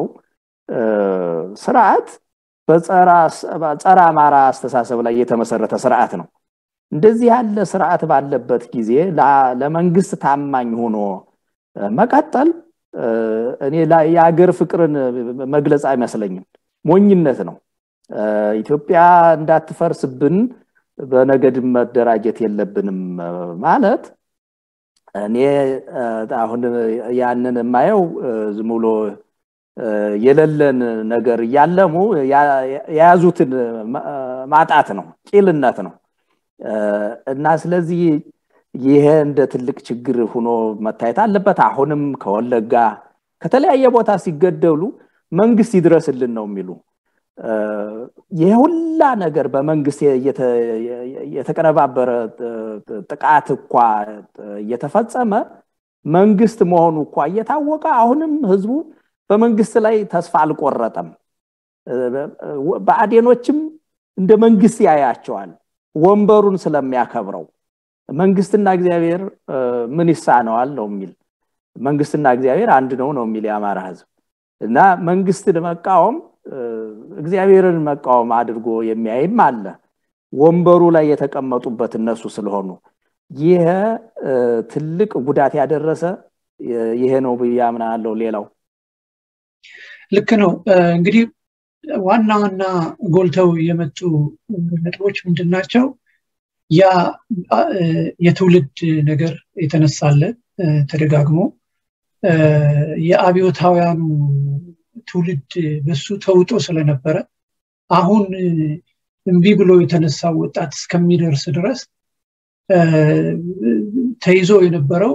S3: ስርዓት በጸራ አማራ አስተሳሰብ ላይ የተመሰረተ ስርዓት ነው እንደዚህ ያለ ስርዓት ባለበት ጊዜ ለመንግስት ታማኝ ሆኖ መቀጠል እኔ የሀገር ፍቅርን መግለጽ አይመስለኝም ሞኝነት ነው ኢትዮጵያ እንዳትፈርስብን በነገድ መደራጀት የለብንም ማለት እኔ አሁን ያንን የማየው ዝሙሎ የለለን ነገር ያለሙ ያያዙትን ማጣት ነው ቂልነት ነው እና ስለዚህ ይሄ እንደ ትልቅ ችግር ሆኖ መታየት አለበት አሁንም ከወለጋ ከተለያየ ቦታ ሲገደሉ መንግስት ይድረስልን ነው የሚሉ የሁላ ነገር በመንግስት የተቀነባበረ ጥቃት እንኳን እየተፈጸመ መንግስት መሆኑ እንኳን እየታወቀ አሁንም ህዝቡ በመንግስት ላይ ተስፋ አልቆረጠም በአዴኖችም እንደ መንግስት ያያቸዋል ወንበሩን ስለሚያከብረው መንግስትና እግዚአብሔር ምን ይሳነዋል ነው የሚል መንግስትና እግዚአብሔር አንድ ነው የሚል የአማራ ህዝብ እና መንግስትን መቃወም እግዚአብሔርን መቃወም አድርጎ የሚያይም አለ ወንበሩ ላይ የተቀመጡበት እነሱ ስለሆኑ ይሄ ትልቅ ጉዳት ያደረሰ ይሄ ነው በያምናለው ሌላው
S1: ልክ ነው እንግዲህ ዋና ጎልተው የመጡ ነጥቦች ምንድናቸው ያ የትውልድ ነገር የተነሳለ ተደጋግሞ የአብዮታውያኑ ትውልድ በሱ ተውጦ ስለነበረ አሁን እንቢ ብሎ የተነሳው ወጣት እስከሚደርስ ድረስ ተይዞ የነበረው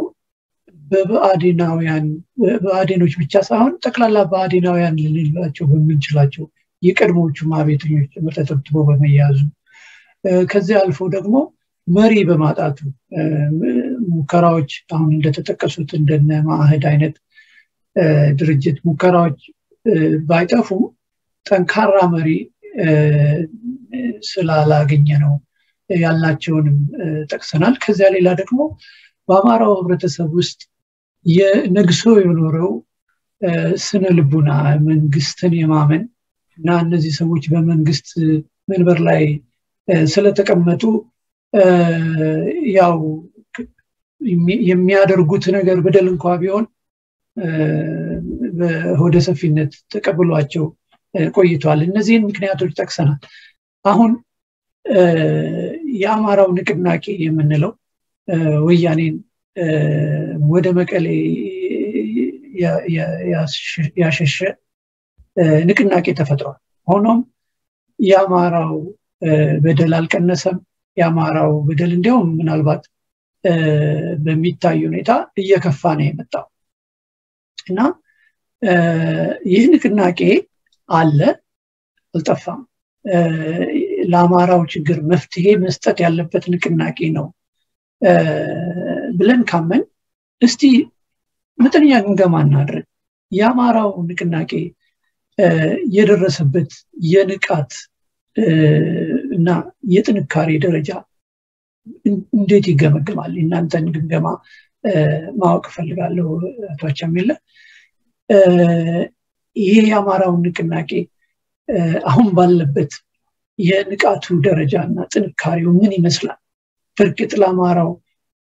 S1: በአዴኖች ብቻ ሳይሆን ጠቅላላ በአዴናውያን ልንላቸው በሚንችላቸው የቀድሞቹ ማቤተኞች ተተብትቦ በመያዙ ከዚህ አልፎ ደግሞ መሪ በማጣቱ ሙከራዎች አሁን እንደተጠቀሱት እንደነ ማህድ አይነት ድርጅት ሙከራዎች ባይጠፉም ጠንካራ መሪ ስላላገኘ ነው ያላቸውንም ጠቅሰናል ከዚያ ሌላ ደግሞ በአማራው ህብረተሰብ ውስጥ የነግሶ የኖረው ስነ ልቡና መንግስትን የማመን እና እነዚህ ሰዎች በመንግስት መንበር ላይ ስለተቀመጡ ያው የሚያደርጉት ነገር በደል እንኳን ቢሆን በሆደ ሰፊነት ተቀብሏቸው ቆይቷል እነዚህን ምክንያቶች ጠቅሰናል አሁን የአማራው ንቅናቄ የምንለው ወያኔን ወደ መቀሌ ያሸሸ ንቅናቄ ተፈጥሯል። ሆኖም የአማራው በደል አልቀነሰም። የአማራው በደል እንዲያውም ምናልባት በሚታይ ሁኔታ እየከፋ ነው የመጣው እና ይህ ንቅናቄ አለ አልጠፋም። ለአማራው ችግር መፍትሄ መስጠት ያለበት ንቅናቄ ነው ብለን ካመን እስቲ መጠነኛ ግምገማ እናድርግ። የአማራው ንቅናቄ የደረሰበት የንቃት እና የጥንካሬ ደረጃ እንዴት ይገመገማል? እናንተን ግምገማ ማወቅ ፈልጋለሁ አቶ አቻሜለ። ይሄ የአማራው ንቅናቄ አሁን ባለበት የንቃቱ ደረጃና ጥንካሬው ምን ይመስላል? በእርግጥ ለአማራው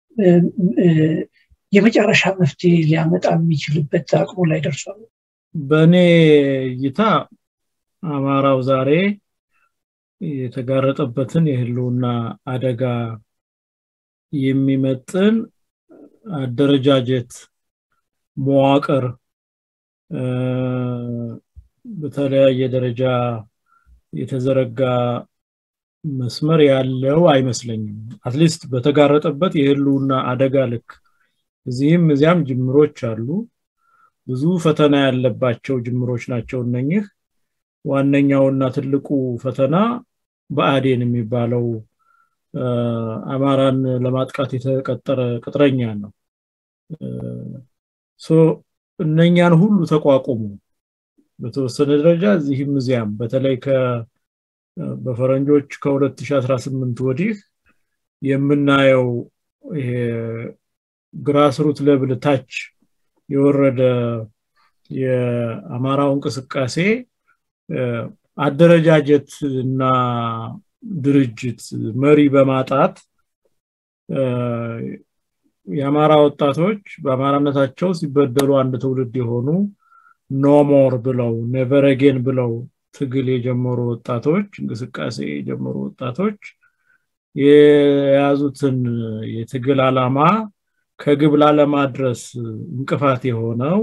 S1: የመጨረሻ መፍትሄ ሊያመጣ የሚችልበት አቅሙ ላይ ደርሷል?
S4: በእኔ እይታ አማራው ዛሬ የተጋረጠበትን የህልውና አደጋ የሚመጥን አደረጃጀት መዋቅር በተለያየ ደረጃ የተዘረጋ መስመር ያለው አይመስለኝም። አትሊስት በተጋረጠበት የህልውና አደጋ ልክ እዚህም እዚያም ጅምሮች አሉ። ብዙ ፈተና ያለባቸው ጅምሮች ናቸው እነኚህ። ዋነኛውና ትልቁ ፈተና ብአዴን የሚባለው አማራን ለማጥቃት የተቀጠረ ቅጥረኛ ነው። እነኛን ሁሉ ተቋቁሙ በተወሰነ ደረጃ እዚህም እዚያም በተለይ በፈረንጆች ከ2018 ወዲህ የምናየው ይሄ ግራስሩት ሌቭል ታች የወረደ የአማራው እንቅስቃሴ አደረጃጀት እና ድርጅት መሪ በማጣት የአማራ ወጣቶች በአማራነታቸው ሲበደሉ አንድ ትውልድ የሆኑ ኖ ሞር ብለው ኔቨር አጌን ብለው ትግል የጀመሩ ወጣቶች እንቅስቃሴ የጀመሩ ወጣቶች የያዙትን የትግል ዓላማ ከግብ ለማድረስ እንቅፋት የሆነው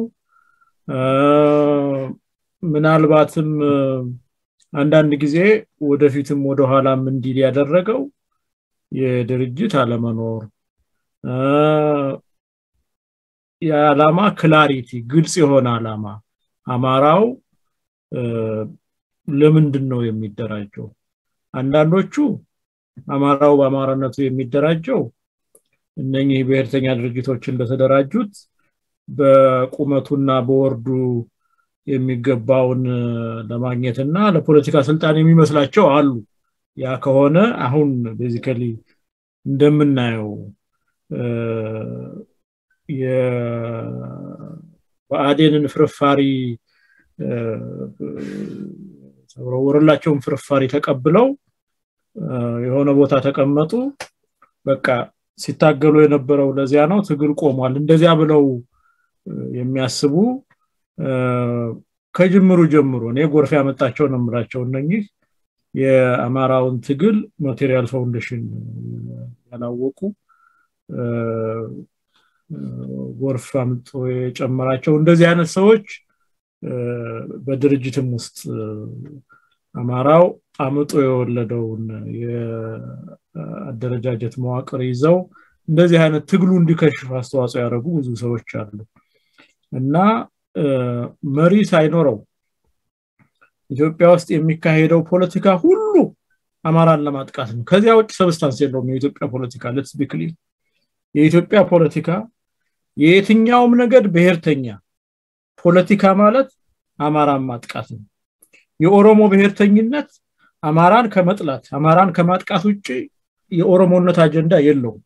S4: ምናልባትም አንዳንድ ጊዜ ወደፊትም ወደ ኋላም እንዲል ያደረገው የድርጅት አለመኖር የዓላማ ክላሪቲ ግልጽ የሆነ ዓላማ አማራው ለምንድን ነው የሚደራጀው? አንዳንዶቹ አማራው በአማራነቱ የሚደራጀው እነኚህ ብሔርተኛ ድርጅቶች እንደተደራጁት በቁመቱና በወርዱ የሚገባውን ለማግኘትና ለፖለቲካ ስልጣን የሚመስላቸው አሉ። ያ ከሆነ አሁን ቤዚካሊ እንደምናየው የብአዴንን ፍርፋሪ ወረላቸውን ፍርፋሪ ተቀብለው የሆነ ቦታ ተቀመጡ። በቃ ሲታገሉ የነበረው ለዚያ ነው፣ ትግል ቆሟል እንደዚያ ብለው የሚያስቡ ከጅምሩ ጀምሮ ነው ጎርፍ ያመጣቸው ነው የምላቸው እነኚህ የአማራውን ትግል ማቴሪያል ፋውንዴሽን ያላወቁ ጎርፍ አምጦ የጨመራቸው እንደዚህ አይነት ሰዎች በድርጅትም ውስጥ አማራው አምጦ የወለደውን የአደረጃጀት መዋቅር ይዘው እንደዚህ አይነት ትግሉ እንዲከሽፍ አስተዋጽኦ ያደረጉ ብዙ ሰዎች አሉ እና መሪ ሳይኖረው ኢትዮጵያ ውስጥ የሚካሄደው ፖለቲካ ሁሉ አማራን ለማጥቃት ነው። ከዚያ ውጭ ሰብስታንስ የለውም የኢትዮጵያ ፖለቲካ። ሌትስ ቢ ክሊር የኢትዮጵያ ፖለቲካ የትኛውም ነገድ ብሔርተኛ ፖለቲካ ማለት አማራን ማጥቃት ነው። የኦሮሞ ብሔርተኝነት አማራን ከመጥላት አማራን ከማጥቃት ውጪ የኦሮሞነት አጀንዳ የለውም።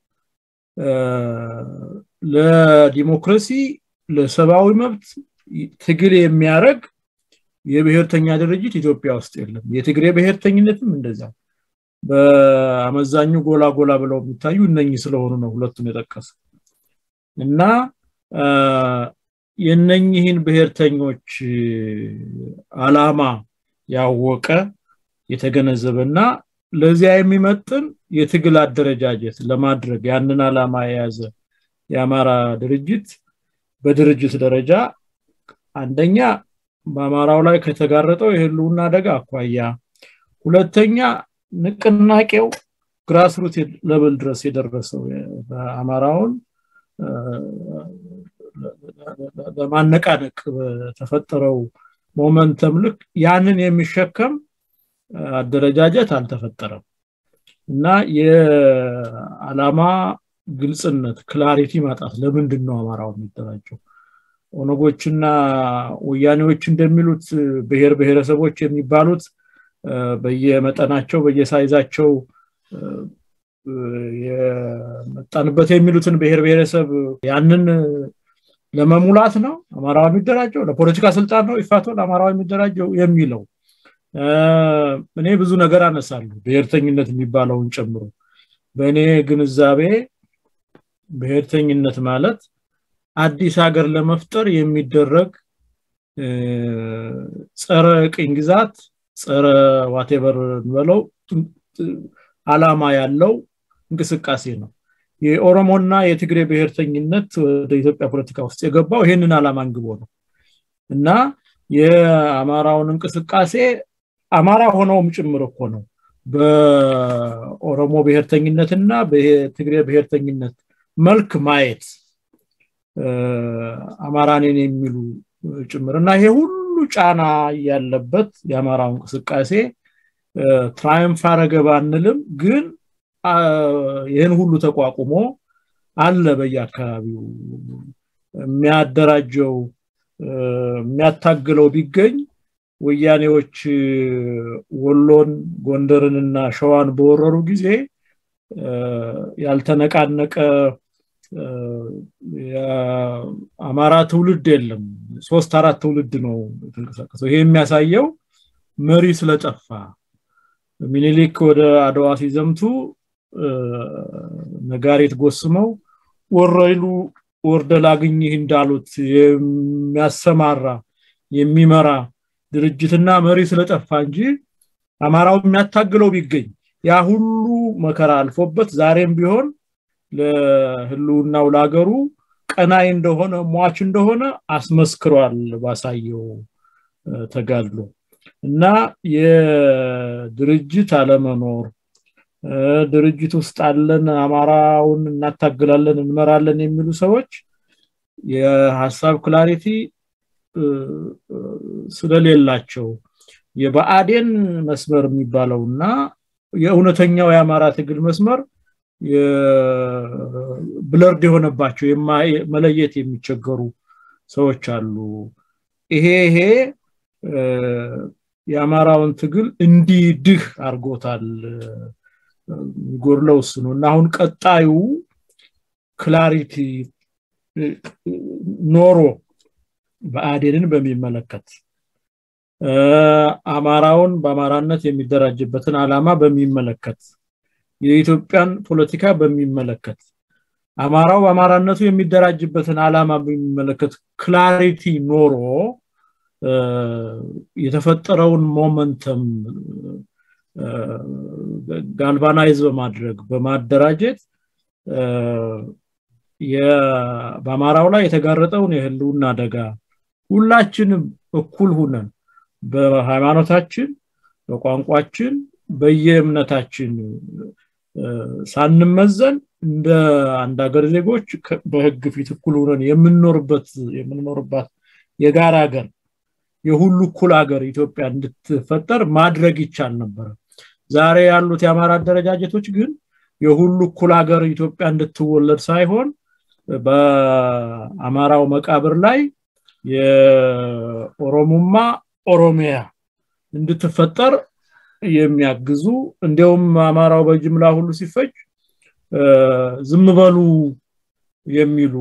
S4: ለዲሞክራሲ ለሰብአዊ መብት ትግል የሚያረግ የብሔርተኛ ድርጅት ኢትዮጵያ ውስጥ የለም። የትግሬ ብሔርተኝነትም እንደዛ በአመዛኙ ጎላ ጎላ ብለው የሚታዩ እነኚህ ስለሆኑ ነው ሁለቱን የጠቀሰው እና የነኚህን ብሔርተኞች ዓላማ ያወቀ የተገነዘበና ለዚያ የሚመጥን የትግል አደረጃጀት ለማድረግ ያንን ዓላማ የያዘ የአማራ ድርጅት በድርጅት ደረጃ አንደኛ በአማራው ላይ ከተጋረጠው የህልውና አደጋ አኳያ ሁለተኛ ንቅናቄው ግራስሩት ሌቭል ድረስ የደረሰው በአማራውን ለማነቃነቅ ተፈጠረው ሞመንተም ልክ ያንን የሚሸከም አደረጃጀት አልተፈጠረም እና የዓላማ ግልጽነት ክላሪቲ ማጣት ለምንድን ነው አማራው የሚደራጀው ኦነጎችና ወያኔዎች እንደሚሉት ብሔር ብሔረሰቦች የሚባሉት በየመጠናቸው በየሳይዛቸው የመጣንበት የሚሉትን ብሔር ብሔረሰብ ያንን ለመሙላት ነው አማራው የሚደራጀው ለፖለቲካ ስልጣን ነው ይፋቶል አማራው የሚደራጀው የሚለው እኔ ብዙ ነገር አነሳለሁ ብሔርተኝነት የሚባለውን ጨምሮ በእኔ ግንዛቤ ብሔርተኝነት ማለት አዲስ ሀገር ለመፍጠር የሚደረግ ጸረ ቅኝ ግዛት ጸረ ዋቴቨር ነው ዓላማ ያለው እንቅስቃሴ ነው የኦሮሞና የትግሬ ብሔርተኝነት ወደ ኢትዮጵያ ፖለቲካ ውስጥ የገባው ይሄንን ዓላማ አንግቦ ነው እና የአማራውን እንቅስቃሴ አማራ ሆነውም ጭምር እኮ ነው በኦሮሞ ብሔርተኝነትና በትግሬ ብሔርተኝነት መልክ ማየት አማራንን የሚሉ ጭምርና ይሄ ሁሉ ጫና ያለበት የአማራው እንቅስቃሴ ትራይምፍ አረገባንልም ግን ይሄን ሁሉ ተቋቁሞ አለ በየአካባቢው የሚያደራጀው የሚያታግለው ቢገኝ ወያኔዎች ወሎን ጎንደርንና ሸዋን በወረሩ ጊዜ ያልተነቃነቀ አማራ ትውልድ የለም 3-4 ትውልድ ነው ተንቀሳቀሰው ይሄ የሚያሳየው መሪ ስለጠፋ ሚኒሊክ ወደ አድዋ ሲዘምቱ ነጋሪት ጎስመው ወረይሉ ወርደላግኝህ እንዳሉት የሚያሰማራ የሚመራ ድርጅትና መሪ ስለጠፋ እንጂ አማራው የሚያታግለው ቢገኝ ያ ሁሉ መከራ አልፎበት ዛሬም ቢሆን ለህልውናው ላገሩ ቀናይ እንደሆነ ሟች እንደሆነ አስመስክሯል ባሳየው ተጋድሎ እና የድርጅት አለመኖር ድርጅት ውስጥ አለን አማራውን እናታግላለን እንመራለን የሚሉ ሰዎች የሐሳብ ክላሪቲ ስለሌላቸው የባአዴን መስመር የሚባለውና የእውነተኛው የአማራ ትግል መስመር የብለርድ የሆነባቸው መለየት የሚቸገሩ ሰዎች አሉ ይሄ የአማራውን ትግል እንዲድህ አርጎታል ጎርለውስ ነውና አሁን ቀጣዩ ክላሪቲ ኖሮ ባአዴንን በሚመለከት አማራውን በአማራነት የሚደራጅበትን ዓላማ በሚመለከት የኢትዮጵያን ፖለቲካ በሚመለከት አማራው በአማራነቱ የሚደራጅበትን ዓላማ በሚመለከት ክላሪቲ ኖሮ የተፈጠረውን ሞመንተም ጋልቫናይዝ በማድረግ በማደራጀት በአማራው ላይ የተጋረጠውን የህልውና አደጋ ሁላችንም እኩል ሆነን በሃይማኖታችን በቋንቋችን በየእምነታችን ሳንመዘን እንደ አንድ ሀገር ዜጎች በህግ ፊት እኩል ሆነን የምንኖርባት የጋራ ሀገር የሁሉ እኩል ሀገር ኢትዮጵያ እንድትፈጠር ማድረግ ይቻል ነበር ዛሬ ያሉት የአማራ አደረጃጀቶች ግን የሁሉ እኩል ሀገር ኢትዮጵያ እንድትወለድ ሳይሆን በአማራው መቃብር ላይ የኦሮሞማ ኦሮሚያ እንድትፈጠር የሚያግዙ እንደውም አማራው በጅምላ ሁሉ ሲፈጅ ዝም በሉ የሚሉ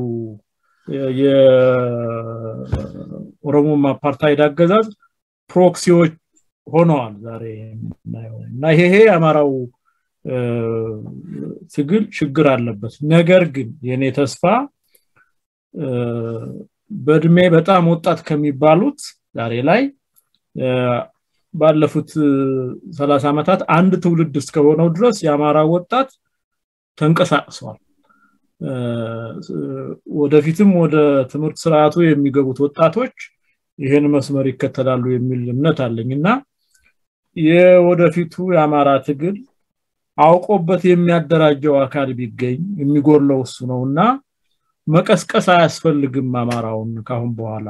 S4: የኦሮሞማ አፓርታይድ አገዛዝ ፕሮክሲዎች ሆነዋል ዛሬ እና ይሄ አማራው ትግል ችግር አለበት ነገር ግን የኔ ተስፋ በእድሜ በጣም ወጣት ከሚባሉት ዛሬ ላይ ባለፉት 30 ዓመታት አንድ ትውልድ እስከሆነው ድረስ የአማራ ወጣት ተንቀሳቅሷል ወደፊትም ወደ ትምህርት ስርዓቱ የሚገቡት ወጣቶች ይሄን መስመር ይከተላሉ የሚል እምነት አለኝና የወደፊቱ የአማራ ትግል አውቆበት የሚያደራጀው አካል ቢገኝ የሚጎርለው እሱ ነውና መቀስቀስ አያስፈልግም አማራውን ካሁን በኋላ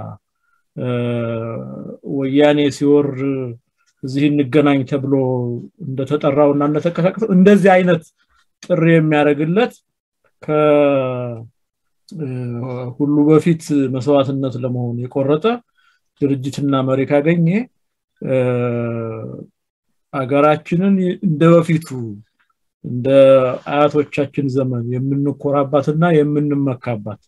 S4: ወያኔ ሲወር እዚህ እንገናኝ ተብሎ እንደተጠራውና እንደተከሰከሰ እንደዚህ አይነት ጥሪ የሚያደርግለት ከሁሉ በፊት መስዋዕትነት ለመሆን የቆረጠ ድርጅትና መሪ ካገኘ አገራችንን እንደበፊቱ እንደ አያቶቻችን ዘመን የምንቆራባትና የምንመካባት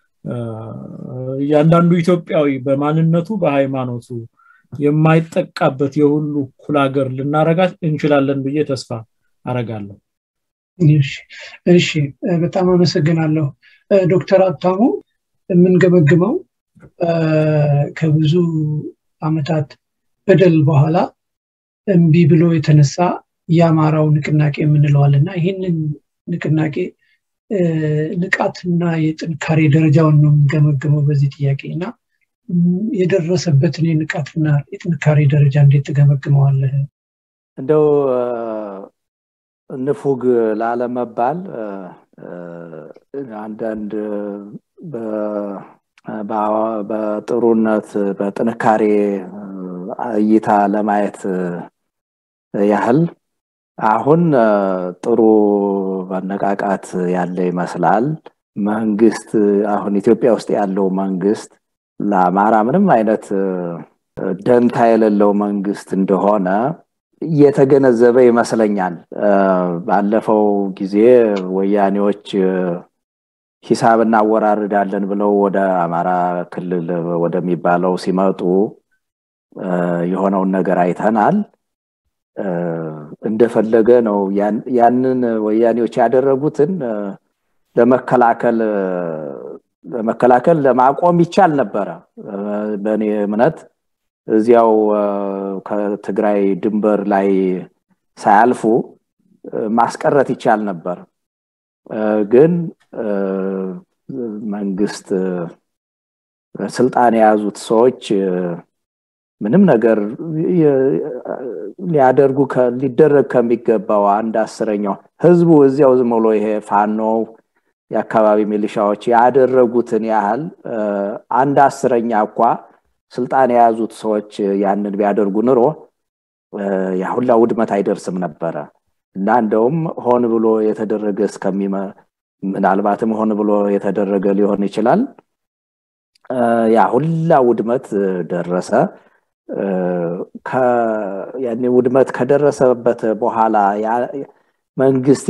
S4: ያንዳንዱ ኢትዮጵያዊ በማንነቱ በሃይማኖቱ የማይጠቃበት የሁሉ ኩል ሀገር ልናረጋት እንችላለን ብዬ ተስፋ አረጋለሁ
S1: እሺ በጣም አመሰግናለሁ ዶክተር አብታሙ የምንገመግመው ከብዙ አመታት በደል በኋላ እንቢ ብሎ የተነሳ ያማራው ንቅናቄ የምንለዋልና ይሄንን ንቅናቄ ንቃትና የጥንካሬ ደረጃውን ነው የምንገመግመው በዚህ ጥያቄና የደረሰበትን ንቃትና የጥንካሬ ደረጃ እንዴት ተገመግመዋለህ
S3: እንደው ንፉግ ላለመባል አንዳንድ በጥሩነት በጥንካሬ እይታ ለማየት ያህል አሁን ጥሩ መነቃቃት ያለ ይመስላል መንግስት አሁን ኢትዮጵያ ውስጥ ያለው መንግስት ለአማራ ምንም አይነት ደንታ የሌለው መንግስት እንደሆነ የተገነዘበ ይመስለኛል ባለፈው ጊዜ ወያኔዎች ሂሳብና ወራርዳለን ብለው ወደ አማራ ክልል ወደሚባለው ሲመጡ የሆነው ነገር አይተናል እንደፈለገ ነው ያንን ወያኔዎች ያደረጉትን ለመከላከል ለማቆም ይቻል ነበር በእኔ እምነት እዚያው ከትግራይ ድንበር ላይ ሳያልፉ ማስቀረት ይቻል ነበር ግን መንግስት ስልጣን ያዙት ሰዎች ምንም ነገር ሊደረግ ከሚገባው አንድ አስረኛው ህዝቡ እዚያው ዝምሎ ይሄ ፋኖ የአካባቢ ሚሊሻዎች ያደረጉትን ያህል አንድ አስረኛ እንኳን ስልጣን ያዙት ሰዎች ያንን ቢያደርጉ ኑሮ ያሁላ ውድመት አይደርስም ነበር እና እንደውም ሆን ብሎ የተደረገ ምናልባትም ሆን ብሎ የተደረገ ሊሆን ይችላል ያሁላ ውድመት ደረሰ ያኔ ውድመት ከደረሰበት በኋላ መንግስት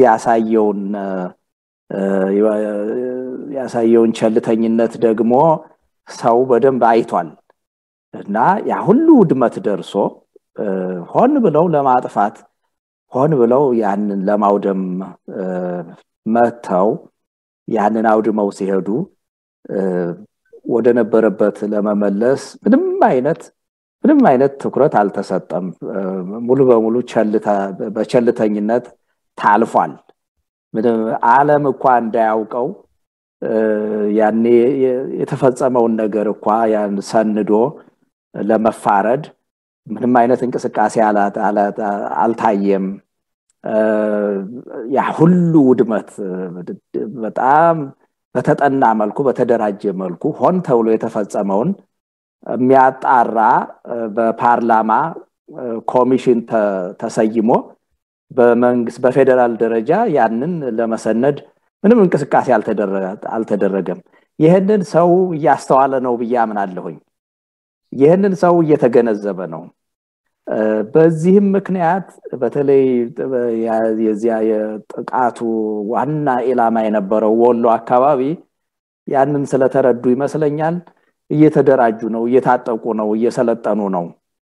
S3: ያሳየውን ቸልተኝነት ደግሞ ሰው በደንብ አይቷል እና ያ ሁሉ ውድመት ደርሶ ሆን ብለው ለማጥፋት ሆን ብለው ያንን ለማውደም መተው ያንን አውድመው ሲሄዱ ወደ ነበረበት ለመመለስ ምንም አይነት ትኩረት አልተሰጠም ሙሉ በሙሉ በቸልተኝነት ታልፏል ዓለም እንኳን እንዳያውቀው ያኔ የተፈጸመውን ነገር እንኳን ያን ሰንዶ ለመፋረድ ምንም አይነት እንቅስቃሴ አልታየም ያ ሁሉ ውድመት በጣም በተጠና መልኩ በተደራጀ መልኩ ሆን ተብሎ የተፈጸመውን የሚያጣራ በፓርላማ ኮሚሽን ተሰይሞ በመንግስት በፌደራል ደረጃ ያንን ለመሰነድ ምንም እንቅስቃሴ አልተደረገም ይሄንን ሰው ያስተዋለ ነው በያምናለሁኝ ይሄንን ሰው እየተገነዘበ ነው በዚህም ምክንያት በተለይ የዚያ የጥቃቱ ዋና ኢላማ የነበረው ወሎ አካባቢ ያንን ስለተረዱ ይመስለኛል እየተደራጁ ነው እየታጠቁ ነው እየሰለጠኑ ነው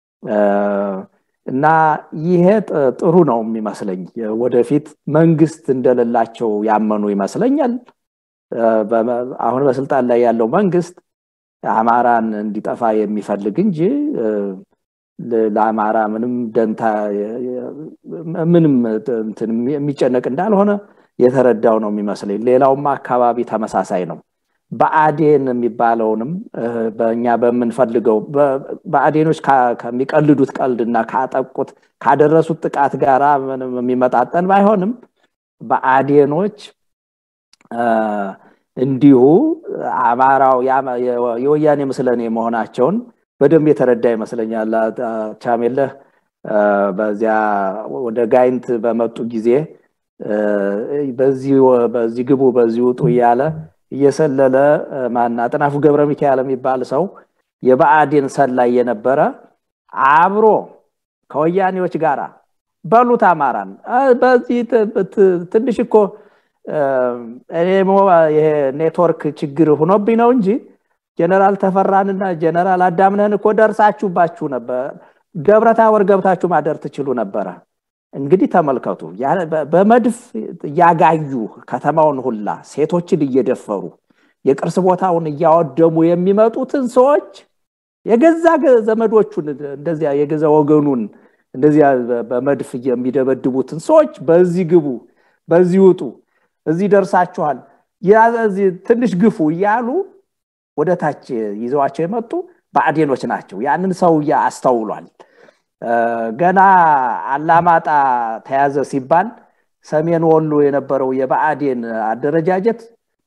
S3: እና ይሄ ጥሩ ነው የሚመስለኝ ወደፊት መንግስት እንደሌላቸው ያመኑ ይመስለኛል አሁን በስልጣን ላይ ያለው መንግስት አማራን እንዲጠፋ የሚፈልግ እንጂ ለአማራ ምንም ደንታ ምንም እንትን የሚጨነቅ እንዳልሆነ የተረዳው ነው የሚመስለኝ ሌላውም አካባቢ ተመሳሳይ ነው በአዴን የሚባለውንም በእኛ በመንፈልገው በአዴኖች ከሚቀልዱት ቀልድና ካጠቁት ካደረሱት ጥቃት ጋራ ምንም የሚመጣጠን ባይሆንም በአዴኖች እንዲሁ አማራው የወያኔ ምስለኔ መሆናቸውን በደንብ የተረዳ ይመስለኛል ቻሜለህ በዚያ ወደ ጋይንት በመጡ ጊዜ በዚህ ግቡ በዚህ ውጡ ያለ እየሰለለ ማና አጥናፉ ገብረ ሚካኤል የሚባል ሰው የበአዴን ሰላይ የነበረ አብሮ ከወያኔዎች ጋራ በሉት አማራን በዚህ ትንሽ እኮ ይሄ ኔትወርክ ችግር ሆኖብኝ ነው እንጂ ጀነራል ተፈራንና ጀነራል አዳምነን እኮ ደርሳችሁባችሁ ነበር ገብረታ ወርገብታችሁ ማደር ትችሉ ነበር እንግዲህ ተመልከቱ በመድፍ ያጋዩ ከተማውን ሁላ ሴቶችን እየደፈሩ የቅርስ ቦታውን ያወደሙ የሚመጡትን ሰዎች የገዛ ዘመዶቹን እንደዚያ የገዛ ወገኑን እንደዚያ በመድፍ የሚደበድቡትን ሰዎች በዚህ ግቡ በዚህ ውጡ እዚህ ደርሳችኋል ያዚህ ትንሽ ግፉ ያሉ ወደታች ይዘዋቸው የመጡ በአዴኖች ናቸው ያንን ሰው ያስተውሏል ገና አላማጣ ተያዘ ሲባል ሰሜን ወሎ የነበረው የበአዴን አደረጃጀት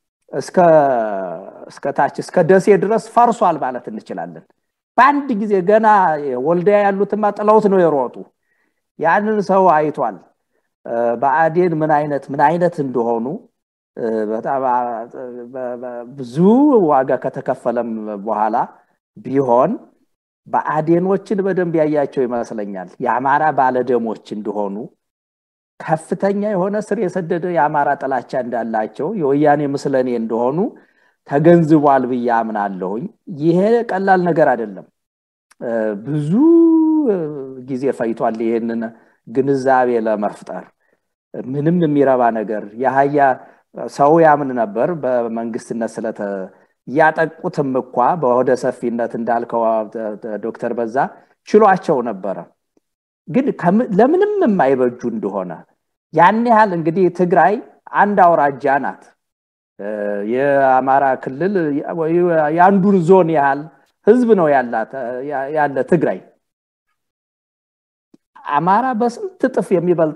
S3: እስከ ታች እስከ ደሴ ድረስ ፈርሷል ማለት እንችላለን በአንድ ጊዜ ገና ወልዲያ ያሉትማ ጥለውት ነው የሮጡ ያንን ሰው አይቷል በአዴን ምን አይነት እንደሆኑ በጣም ብዙ ዋጋ ከተከፈለም በኋላ ቢሆን በአዴኖችን በደንብ ያያቸው ይመስለኛል የአማራ ባለደሞች እንደሆኑ ከፍተኛ የሆነ ስር የሰደደ የአማራ ጥላቻ እንዳላቸው የወያኔ ምስለኔ እንደሆኑ ተገንዝቧል በያምናለሁኝ ይሄ ቀላል ነገር አይደለም ብዙ ጊዜ ፈይቷል ይሄንን ግንዛቤ ለመፍጠር ምንም የሚረባ ነገር ያህያ ሰው ያምን ነበር በመንግስትነት ስለተ ያጠቁትም እንኳን በወደ ሰፊነት እንዳልከው ዶክተር በዛ ችሏቸው ነበር ግን ለምንም የማይበጁ እንደሆነ ያን ያህል እንግዲህ ትግራይ አንድ አውራጃ ናት የአማራ ክልል ያንዱን ዞን ያህል ህዝብ ነው ያለ ትግራይ አማራ በስንት ጥፍ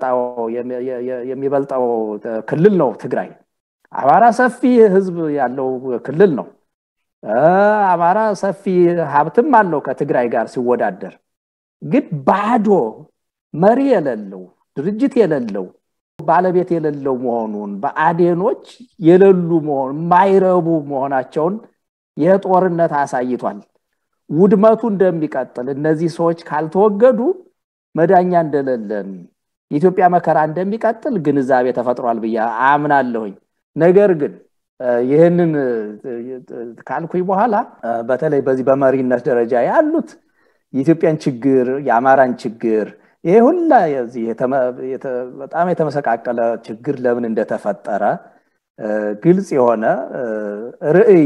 S3: የሚበልጣው ክልል ነው ትግራይ አማራ ሰፊ ህዝብ ያለው ክልል ነው አማራ ሰፊ ሀብትም አለው ከትግራይ ጋር ሲወዳደር ግን ባዶ መሪ የሌለው ድርጅት የሌለው ባለቤት የሌለው መሆኑን በአዴኖች የሌሉ መሆን ማይረቡ መሆናቸውን የጦርነት አሳይቷል ውድመቱ እንደሚቀጥል እነዚህ ሰዎች ካልተወገዱ መዳኛ እንደሌለን ኢትዮጵያ መከራ እንደሚቀጥል ግንዛቤ ተፈጥሯል በያ አምናለሁኝ ነገር ግን ይሄንን ካልኩይ በኋላ በተለይ በዚህ በመሪነት ደረጃ ያሉት የኢትዮጵያን ችግር የአማራን ችግር ይሄ ሁላ የዚህ በጣም የተመሰቃቀለ ችግር ለምን እንደተፈጠረ ግልጽ የሆነ ርዕይ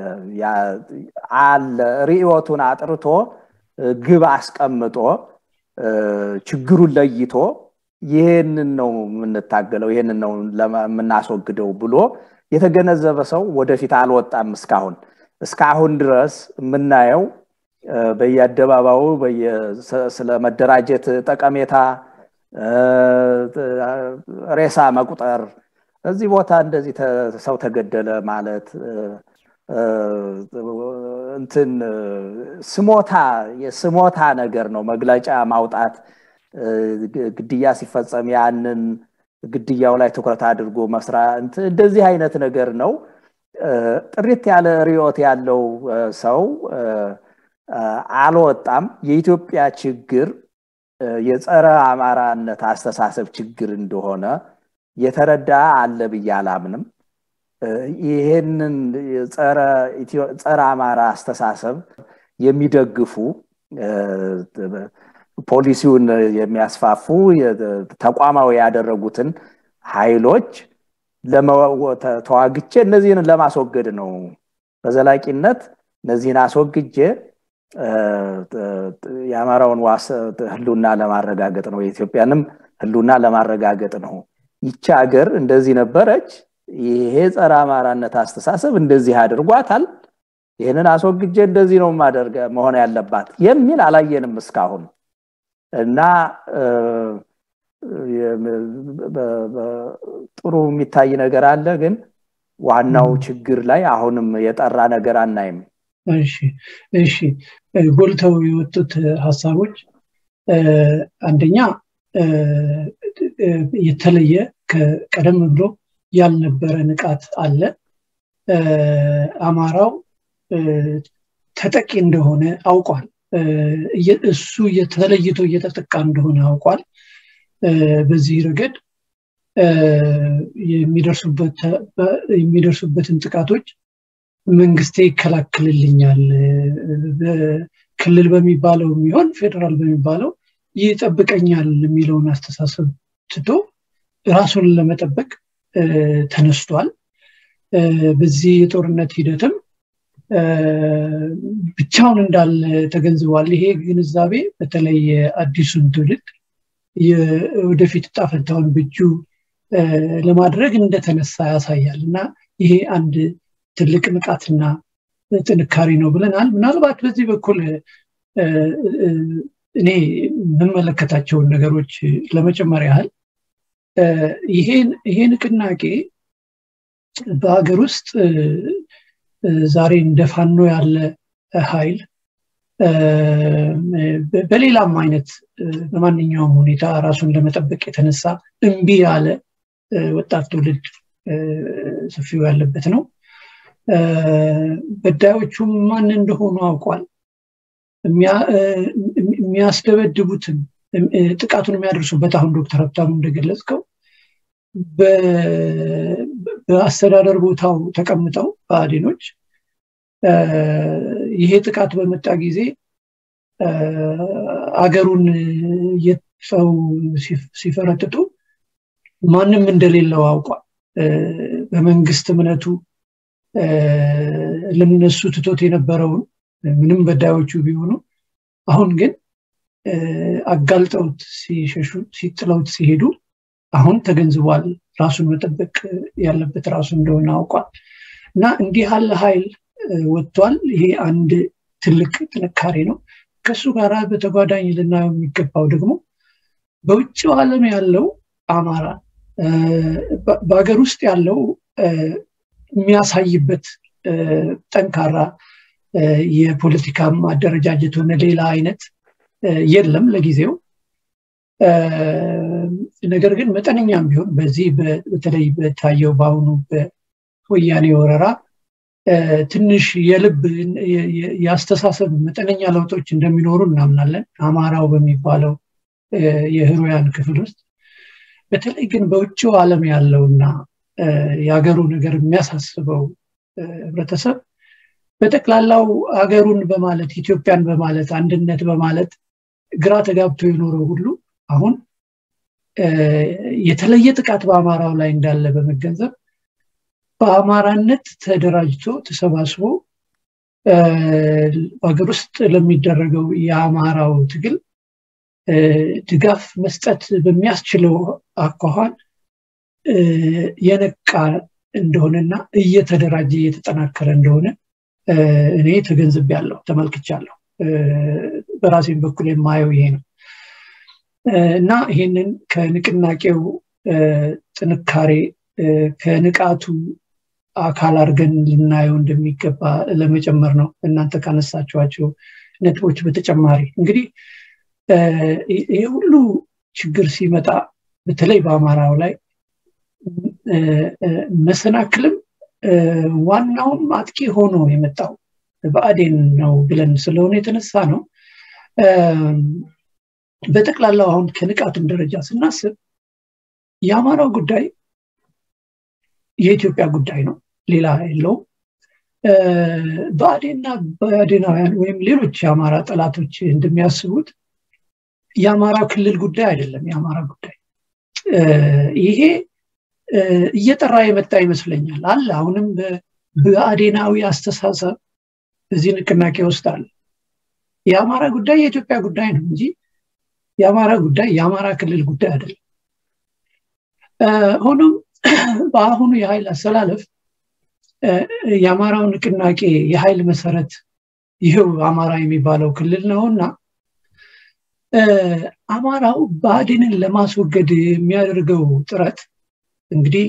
S3: አለ ርዕዮቱን አጥርቶ ግብ አስቀምጦ ችግሩን ለይቶ ይሄንን ነው የምንታገለው ይሄንን ነው ለምናስወግደው ብሎ የተገነዘበ ሰው ወደፊት አልወጣም እስካሁን ድረስ ምናየው በየአደባባዩ ስለ መደራጀት ጠቀሜታ ሬሳ መቁጠር እዚህ ቦታ እንደዚህ ሰው ተገደለ ማለት እንትን ስሞታ ነገር ነው መግለጫ ማውጣት ግድያ ሲፈጸም ያንን ግድያው ላይ ትኩረት አድርጎ መስራት እንደዚህ አይነት ነገር ነው ጥሪት ያለ ሪዮት ያለው ሰው አልወጣም የኢትዮጵያ ችግር የጸረ አማራነት አስተሳሰብ ችግር እንደሆነ የተረዳ አለ በያላምንም ይሄንን ጸረ አማራ አስተሳሰብ የሚደግፉ ፖሊሲውን የሚያስፋፉ ተቋማዊ ያደረጉትን ኃይሎች ተዋግቼ እነዚህን ለማስወገድ ነው በዘላቂነት እነዚህን አስወግጄ የአማራውን ዋስ ህልውና ለማረጋገጥ ነው የኢትዮጵያንም ህልውና ለማረጋገጥ ነው ይቺ ሀገር እንደዚህ ነበረች ይሄ ጸረ አማራነት አስተሳሰብ እንደዚህ አድርጓታል ይሄንን አስወግጄ እንደዚህ ነው ማደርገ መሆን ያለባት የሚል አላየንም እስካሁን እና ጥሩ የሚታይ ነገር አለ ግን ዋናው ችግር ላይ አሁንም የጠራ ነገር አናይም
S1: እሺ ጎልተው የወጡት ሐሳቦች አንደኛ የተለየ ከቀደም ብሎ ያልነበረ ንቃት አለ አማራው ተጠቂ እንደሆነ አውቋል እሱ የተለይቶ እየተጠቃ እንደሆነ አውቋል በዚህ ረገድ የሚደርሱበትን ጥቃቶች መንግስቴ ይከላከልልኛል ክልል በሚባለው የሚሆን ፌደራል በሚባለው ይጠብቀኛል የሚለውን አስተሳሰብ ትቶ ራሱን ለመጠበቅ ተነስቷል በዚህ የጦርነት ሂደትም ብቻውን እንዳለ ተገንዝቧል ይሄ ግንዛቤ በተለይ አዲሱን ትውልድ ወደፊት ጣፈንታውን በእጁ ለማድረግ እንደተነሳ ያሳያልና ይሄ አንድ ትልቅ ንቃትና ጥንካሬ ነው ብለናል ምናልባት በዚህ በኩል እኔ መመለከታቸው ነገሮች ለመጨመር ያህል ይሄ ንቅናቄ በአገር ውስጥ ዛሬ እንደፋኖ ያለ ኃይል በሌላም አይነት በማንኛውም ሁኔታ ራሱን ለመጠበቅ የተነሳ እንቢ ያለ ወጣት ትውልድ ሰፊው ያለበት ነው በዳዮቹ ማን እንደሆኑ አውቋል የሚያስደበድቡትን ጥቃቱን የሚያደርሱበት አሁን ዶክተር ሀብታሙ እንደገለጸው በአስተዳደር ቦታው ተቀምጠው ባዲኖች ይሄ ጥቃት በመጣ ጊዜ አገሩን የሰው ሲፈረጥጡ ማንም እንደሌለው አውቋል በመንግስት እምነቱ ለነሱ ትቶት የነበረውን ምንም በዳዮቹ ቢሆኑ አሁን ግን አጋልጠውት ሲሸሹ ሲጥለውት ሲሄዱ አሁን ተገንዝቧል ራሱን መጠበቅ ያለበት ራሱ እንደሆነ አውቋል እና እንዲህ ያለ ኃይል ወጥቷል ይሄ አንድ ትልቅ ጥንካሬ ነው ከሱ ጋር በተጓዳኝ ልናየው የሚገባው ደግሞ በውጭው ዓለም ያለው አማራ በአገር ውስጥ ያለው የሚያሳይበት ጠንካራ የፖለቲካ አደረጃጀት ሆነ ሌላ አይነት የለም ለጊዜው ነገር ግን መጠነኛም ቢሆን በዚህ በተለይ በታየው ባውኑ በወያኔ ወረራ ትንሽ የልብ ያስተሳሰብ መጠነኛ ለውጦች እንደሚኖሩ እናምናለን አማራው በሚባለው የህሩያን ክፍል ውስጥ በተለይ ግን በውጭው ዓለም ያለውና ያገሩ ነገር የሚያሳስበው ህብረተሰብ በተክላላው አገሩን በማለት ኢትዮጵያን በማለት አንድነት በማለት ግራ ተጋብቶ የኖረው ሁሉ አሁን የተለየ ጥቃት በአማራው ላይ እንዳለ በመገንዘብ በአማራነት ተደራጅቶ ተሰባስቦ አገር ውስጥ ለሚደረገው የአማራው ትግል ድጋፍ መስጠት በሚያስችለው አኳኋን የነቃ እንደሆነና እየተደራጀ እየተጠናከረ እንደሆነ እኔ ተገንዝቤያለሁ ተመልክቻለሁ በራሴም በኩል የማየው ይሄ ነው እና ይሄንን ከንቅናቄው ጥንካሬ ከንቃቱ አካል አድርገን ልናየው እንደሚገባ ለመጨመር ነው እናንተ ካነሳችኋቸው ነጥቦች በተጨማሪ እንግዲህ ይሄ ሁሉ ችግር ሲመጣ በተለይ በአማራው ላይ መሰናክልም ዋናውም አጥቂ ሆኖ የመጣው በአዴን ነው ብለን ስለሆነ የተነሳ ነው በተክላላው አሁን ከንቃቱም ደረጃ ስናስብ የአማራው ጉዳይ የኢትዮጵያ ጉዳይ ነው ሌላ የለው በአዴና በአዴናውያን ወይም ሌሎች የአማራ ጠላቶች እንደሚያስቡት የአማራ ክልል ጉዳይ አይደለም የአማራ ጉዳይ ይሄ እየጠራ የመጣ ይመስለኛል አለ አሁንም በአዴናዊ አስተሳሰብ በዚህ ንቅናቄ ውስጥ አለ የአማራ ጉዳይ የኢትዮጵያ ጉዳይ ነው እንጂ የአማራ ጉዳይ የአማራ ክልል ጉዳይ አይደለም። ሆኖም በአሁኑ የኃይል አሰላለፍ የአማራው ንቅናቄ የኃይል መሰረት ይሄው አማራ የሚባለው ክልል ነውና አማራው ብአዴንን ለማስወገድ የሚያደርገው ጥረት እንግዲህ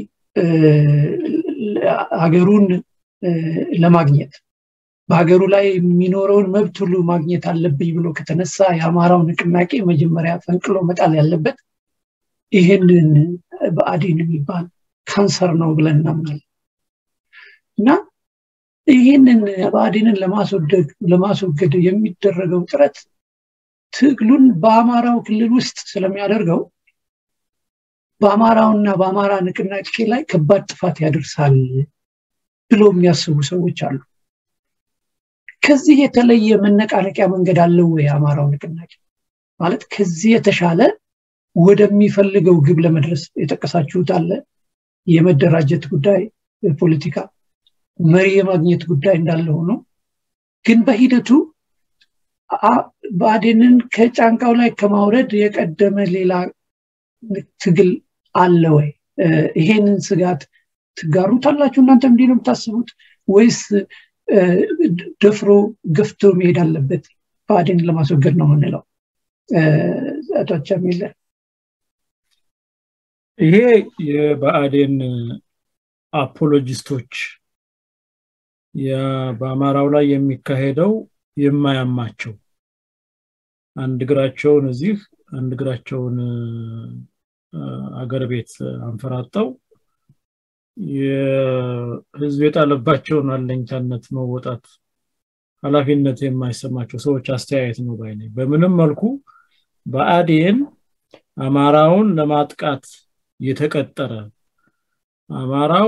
S1: ሀገሩን ለማግኘት በሀገሩ ላይ የሚኖረውን መብት ሁሉ ማግኘት አለብኝ ብሎ ከተነሳ የአማራው ንቅናቄ መጀመሪያ ፈንቅሎ መጣል ያለበት ይሄንን ብአዴን የሚባል ካንሰር ነው ብለን እናምናለን። እና ይሄንን ብአዴንን ለማስወገድ የሚደረገው ጥረት ትግሉን በአማራው ክልል ውስጥ ስለሚያደርገው በአማራውና በአማራ ንቅናቄ ላይ ከባድ ጥፋት ያደርሳል ብሎ የሚያስቡ ሰዎች አሉ። ከዚህ የተለየ መነቃነቂያ መንገድ አለው ወይ አማራው ንቅናቄ? ማለት ከዚህ የተሻለ ወደሚፈልገው ግብ ለመድረስ የጠቀሳችሁት አለ የመደራጀት ጉዳይ፣ የፖለቲካ መሪ የማግኘት ጉዳይ እንዳለ ሆኖ ግን በሂደቱ ብአዴንን ከጫንቃው ላይ ከማውረድ የቀደመ ሌላ ትግል አለ ወይ? ይሄንን ስጋት ትጋሩታላችሁ እናንተ? እንዴት ነው የምታስቡት? ወይስ ደፍሮ ገፍቶ መሄድ አለበት ብአዴንን ለማስወገድ ነው የምንለው? አቶ ቻሚል፣
S4: ይሄ የብአዴን አፖሎጂስቶች በአማራው ላይ የሚካሄደው የማያማቸው አንድ እግራቸውን እዚህ አንድ እግራቸውን አገር ቤት አንፈራጠው የህዝብ የጣለባቸውን አለኝታነት መወጣት ኃላፊነት የማይሰማቸው ሰዎች አስተያየት ነው ባይኔ። በምንም መልኩ ብአዴን አማራውን ለማጥቃት የተቀጠረ አማራው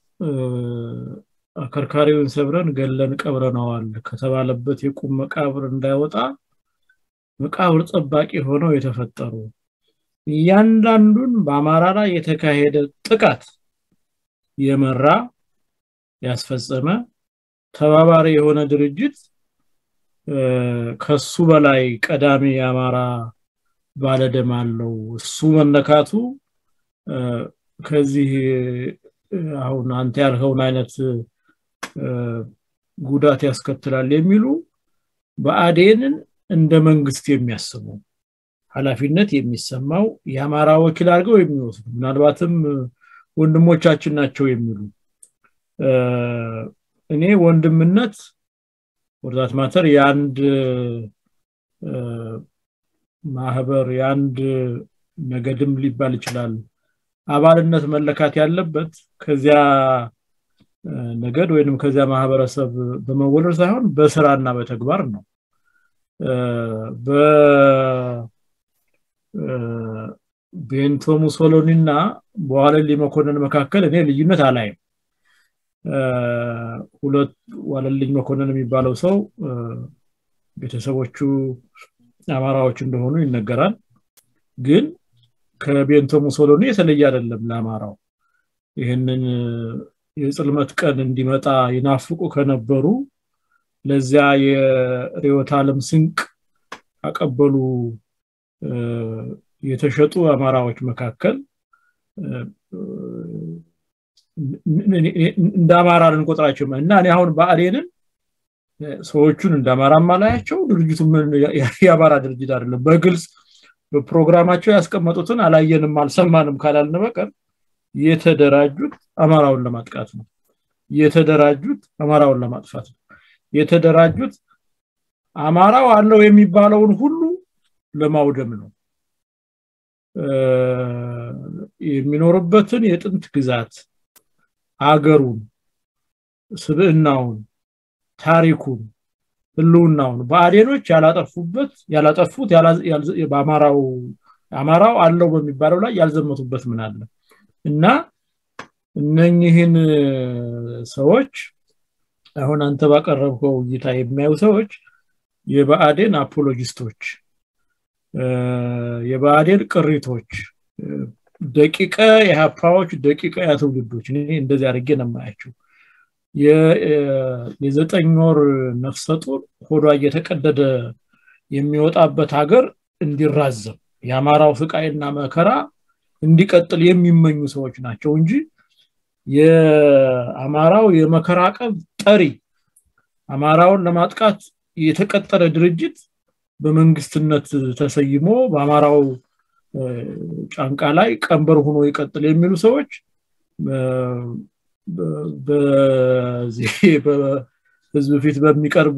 S4: አከርካሪውን ሰብረን ገለን ቀብረናዋል ከተባለበት የቁም መቃብር እንዳይወጣ መቃብር ጠባቂ ሆነው የተፈጠሩ ያንዳንዱን በአማራ ላይ የተካሄደ ጥቃት የመራ ያስፈጸመ ተባባሪ የሆነ ድርጅት ከሱ በላይ ቀዳሚ የአማራ ባለደም አለው። እሱ መነካቱ ከዚህ አሁን አንተ ያልከውን አይነት ጉዳት ያስከትላል የሚሉ ብአዴንን እንደ መንግስት የሚያስቡ ኃላፊነት የሚሰማው የአማራ ወኪል አድርገው የሚወስዱ ምናልባትም ወንድሞቻችን ናቸው የሚሉ እኔ ወንድምነት ወርዛት ማተር ያንድ ማህበር ያንድ ነገድም ሊባል ይችላል አባልነት መለካት ያለበት ከዚያ ነገድ ወይንም ከዚያ ማህበረሰብ በመወለድ ሳይሆን በስራና በተግባር ነው። በቤንቶ ሙሶሎኒና በዋለልኝ መኮንን መካከል እኔ ልዩነት አላይም። ሁለት ዋለልኝ መኮንን የሚባለው ሰው ቤተሰቦቹ አማራዎች እንደሆኑ ይነገራል። ግን ከቤንቶ ሙሶሎኒ የተለየ አይደለም ለአማራው። ይሄንን የጽልመት ቀን እንዲመጣ ይናፍቁ ከነበሩ ለዚያ የሪዮት ዓለም ስንቅ አቀበሉ የተሸጡ አማራዎች መካከል እንደ አማራ ልንቆጥራቸው እና እኔ አሁን ብአዴንን ሰዎቹን እንደ አማራ ማላያቸው ድርጅቱ ምን የአማራ ድርጅት አይደለም። በግልጽ በፕሮግራማቸው ያስቀመጡትን አላየንም አልሰማንም ካላልን በቀር የተደራጁት አማራውን ለማጥቃት ነው። የተደራጁት አማራውን ለማጥፋት ነው። የተደራጁት አማራው አለው የሚባለውን ሁሉ ለማውደም ነው። የሚኖርበትን የጥንት ግዛት አገሩን ስብዕናውን ታሪኩን ህልውናውን ብአዴኖች ያላጠፉት በአማራው አለው በሚባለው ላይ ያልዘመቱበት ምን አለ እና እነኚህን ሰዎች አሁን አንተ ባቀረብከው እይታ የሚያዩ ሰዎች የብአዴን አፖሎጂስቶች የብአዴን ቅሪቶች ደቂቀ የሃፓዎች ደቂቀ ያትውልዶች እኔ እንደዚህ አድርጌ ነው የማያቸው። የዘጠኝ ወር ነፍሰ ጡር ሆዷ እየተቀደደ የሚወጣበት ሀገር እንዲራዘም የአማራው ፍቃይና መከራ እንዲቀጥል የሚመኙ ሰዎች ናቸው እንጂ የአማራው የመከራ ቀን ጠሪ አማራውን ለማጥቃት የተቀጠረ ድርጅት በመንግስትነት ተሰይሞ በአማራው ጫንቃ ላይ ቀንበር ሆኖ ይቀጥል የሚሉ ሰዎች በዚህ በህዝብ ፊት በሚቀርብ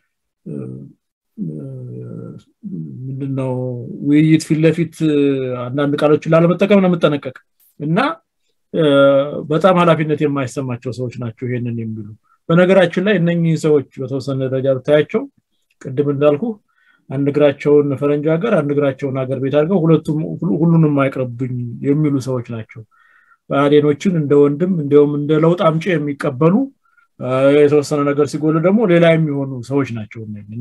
S4: ምንድነው ውይይት ፊት ለፊት አንዳንድ ቃሎችን ላለመጠቀም ነው የምጠነቀቅ እና በጣም ኃላፊነት የማይሰማቸው ሰዎች ናቸው ይሄንን የሚሉ በነገራችን ላይ እነኚህ ሰዎች በተወሰነ ደረጃ ብታያቸው ቅድም እንዳልኩ አንድ እግራቸውን ፈረንጅ ሀገር አንድ እግራቸውን ሀገር ቤት አድርገው ሁሉንም ማይቀርብኝ የሚሉ ሰዎች ናቸው ባዴኖችን እንደ ወንድም እንደውም እንደ ለውጥ አምጪ የሚቀበሉ የተወሰነ ነገር ሲጎል ደግሞ ሌላ የሚሆኑ ሰዎች ናቸው እና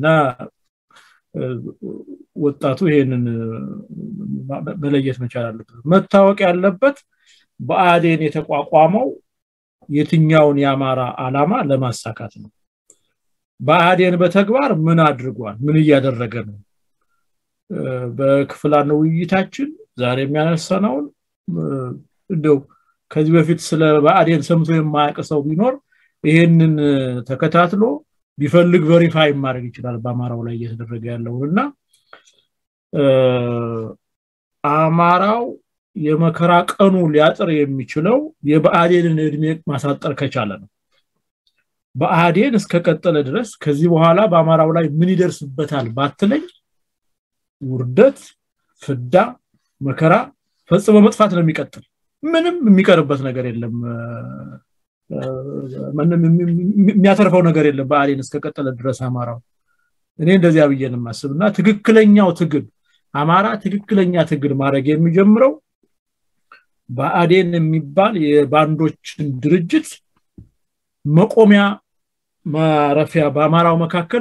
S4: ወጣቱ ይሄንን በለየት መቻል አለበት መታወቅ ያለበት በአዴን የተቋቋመው የትኛውን ያማራ አላማ ለማሳካት ነው በአዴን በተግባር ምን አድርጓል ምን እያደረገ ነው በክፍላን ውይይታችን ዛሬ የሚያነሳነው እንደው ከዚህ በፊት ስለ በአዴን ሰምቶ የማያቀሰው ቢኖር ይሄንን ተከታትሎ ቢፈልግ ቬሪፋይ ማድረግ ይችላል በአማራው ላይ እየተደረገ ያለውና አማራው የመከራ ቀኑ ሊያጥር የሚችለው የበአዴንን እድሜ ማሳጠር ከቻለ ነው በአዴን እስከቀጠለ ድረስ ከዚህ በኋላ በአማራው ላይ ምን ይደርስበታል ባትለኝ ውርደት ፍዳ መከራ ፈጽሞ መጥፋት ነው የሚቀጥል ምንም የሚቀርበት ነገር የለም ምንም የሚያተርፈው ነገር የለም በአዴን እስከቀጠለ ድረስ አማራው እኔ እንደዚህ አብየንም ማስብና ትክክለኛው ትግል አማራ ትክክለኛ ትግል ማድረግ የሚጀምረው በአዴን የሚባል የባንዶችን ድርጅት መቆሚያ ማረፊያ በአማራው መካከል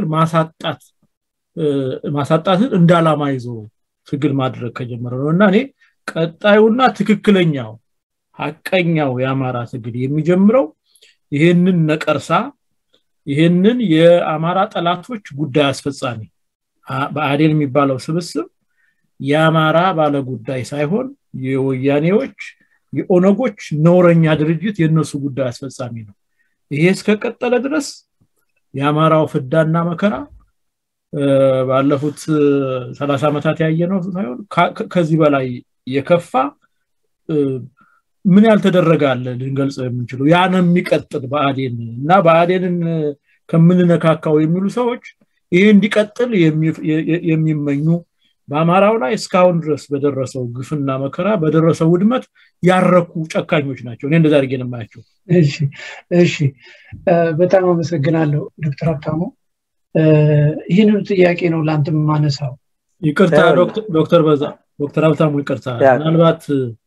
S4: ማሳጣትን እንዳላማ ይዞ ትግል ማድረግ ከጀመረ ነውና እኔ ቀጣዩና ትክክለኛው ሐቀኛው የአማራ ትግል የሚጀምረው ይሄንን ነቀርሳ ይሄንን የአማራ ጠላቶች ጉዳይ አስፈጻሚ በአዴን የሚባለው ስብስብ የአማራ ባለ ጉዳይ ሳይሆን የወያኔዎች የኦነጎች ነውረኛ ድርጅት የነሱ ጉዳይ አስፈጻሚ ነው ይሄ እስከቀጠለ ድረስ የአማራው ፍዳና መከራ ባለፉት 30 አመታት ያየነው ሳይሆን ከዚህ በላይ የከፋ ምን ያልተደረጋለ ልንገልጽ የምንችለው ያን የሚቀጥል በአዴን እና በአዴንን ከምንነካካው የሚሉ ሰዎች ይሄ እንዲቀጥል የሚመኙ በአማራው ላይ እስካሁን ድረስ በደረሰው ግፍና መከራ በደረሰው ውድመት ያረኩ ጨካኞች ናቸው እኔ እንደዛ አድርጌ ነው የማያቸው
S1: እሺ በጣም አመሰግናለሁ ዶክተር ሀብታሙ ይሄንን ጥያቄ ነው ላንተም ማነሳው
S4: ይቅርታ ዶክተር ሀብታሙ ይቅርታ ምናልባት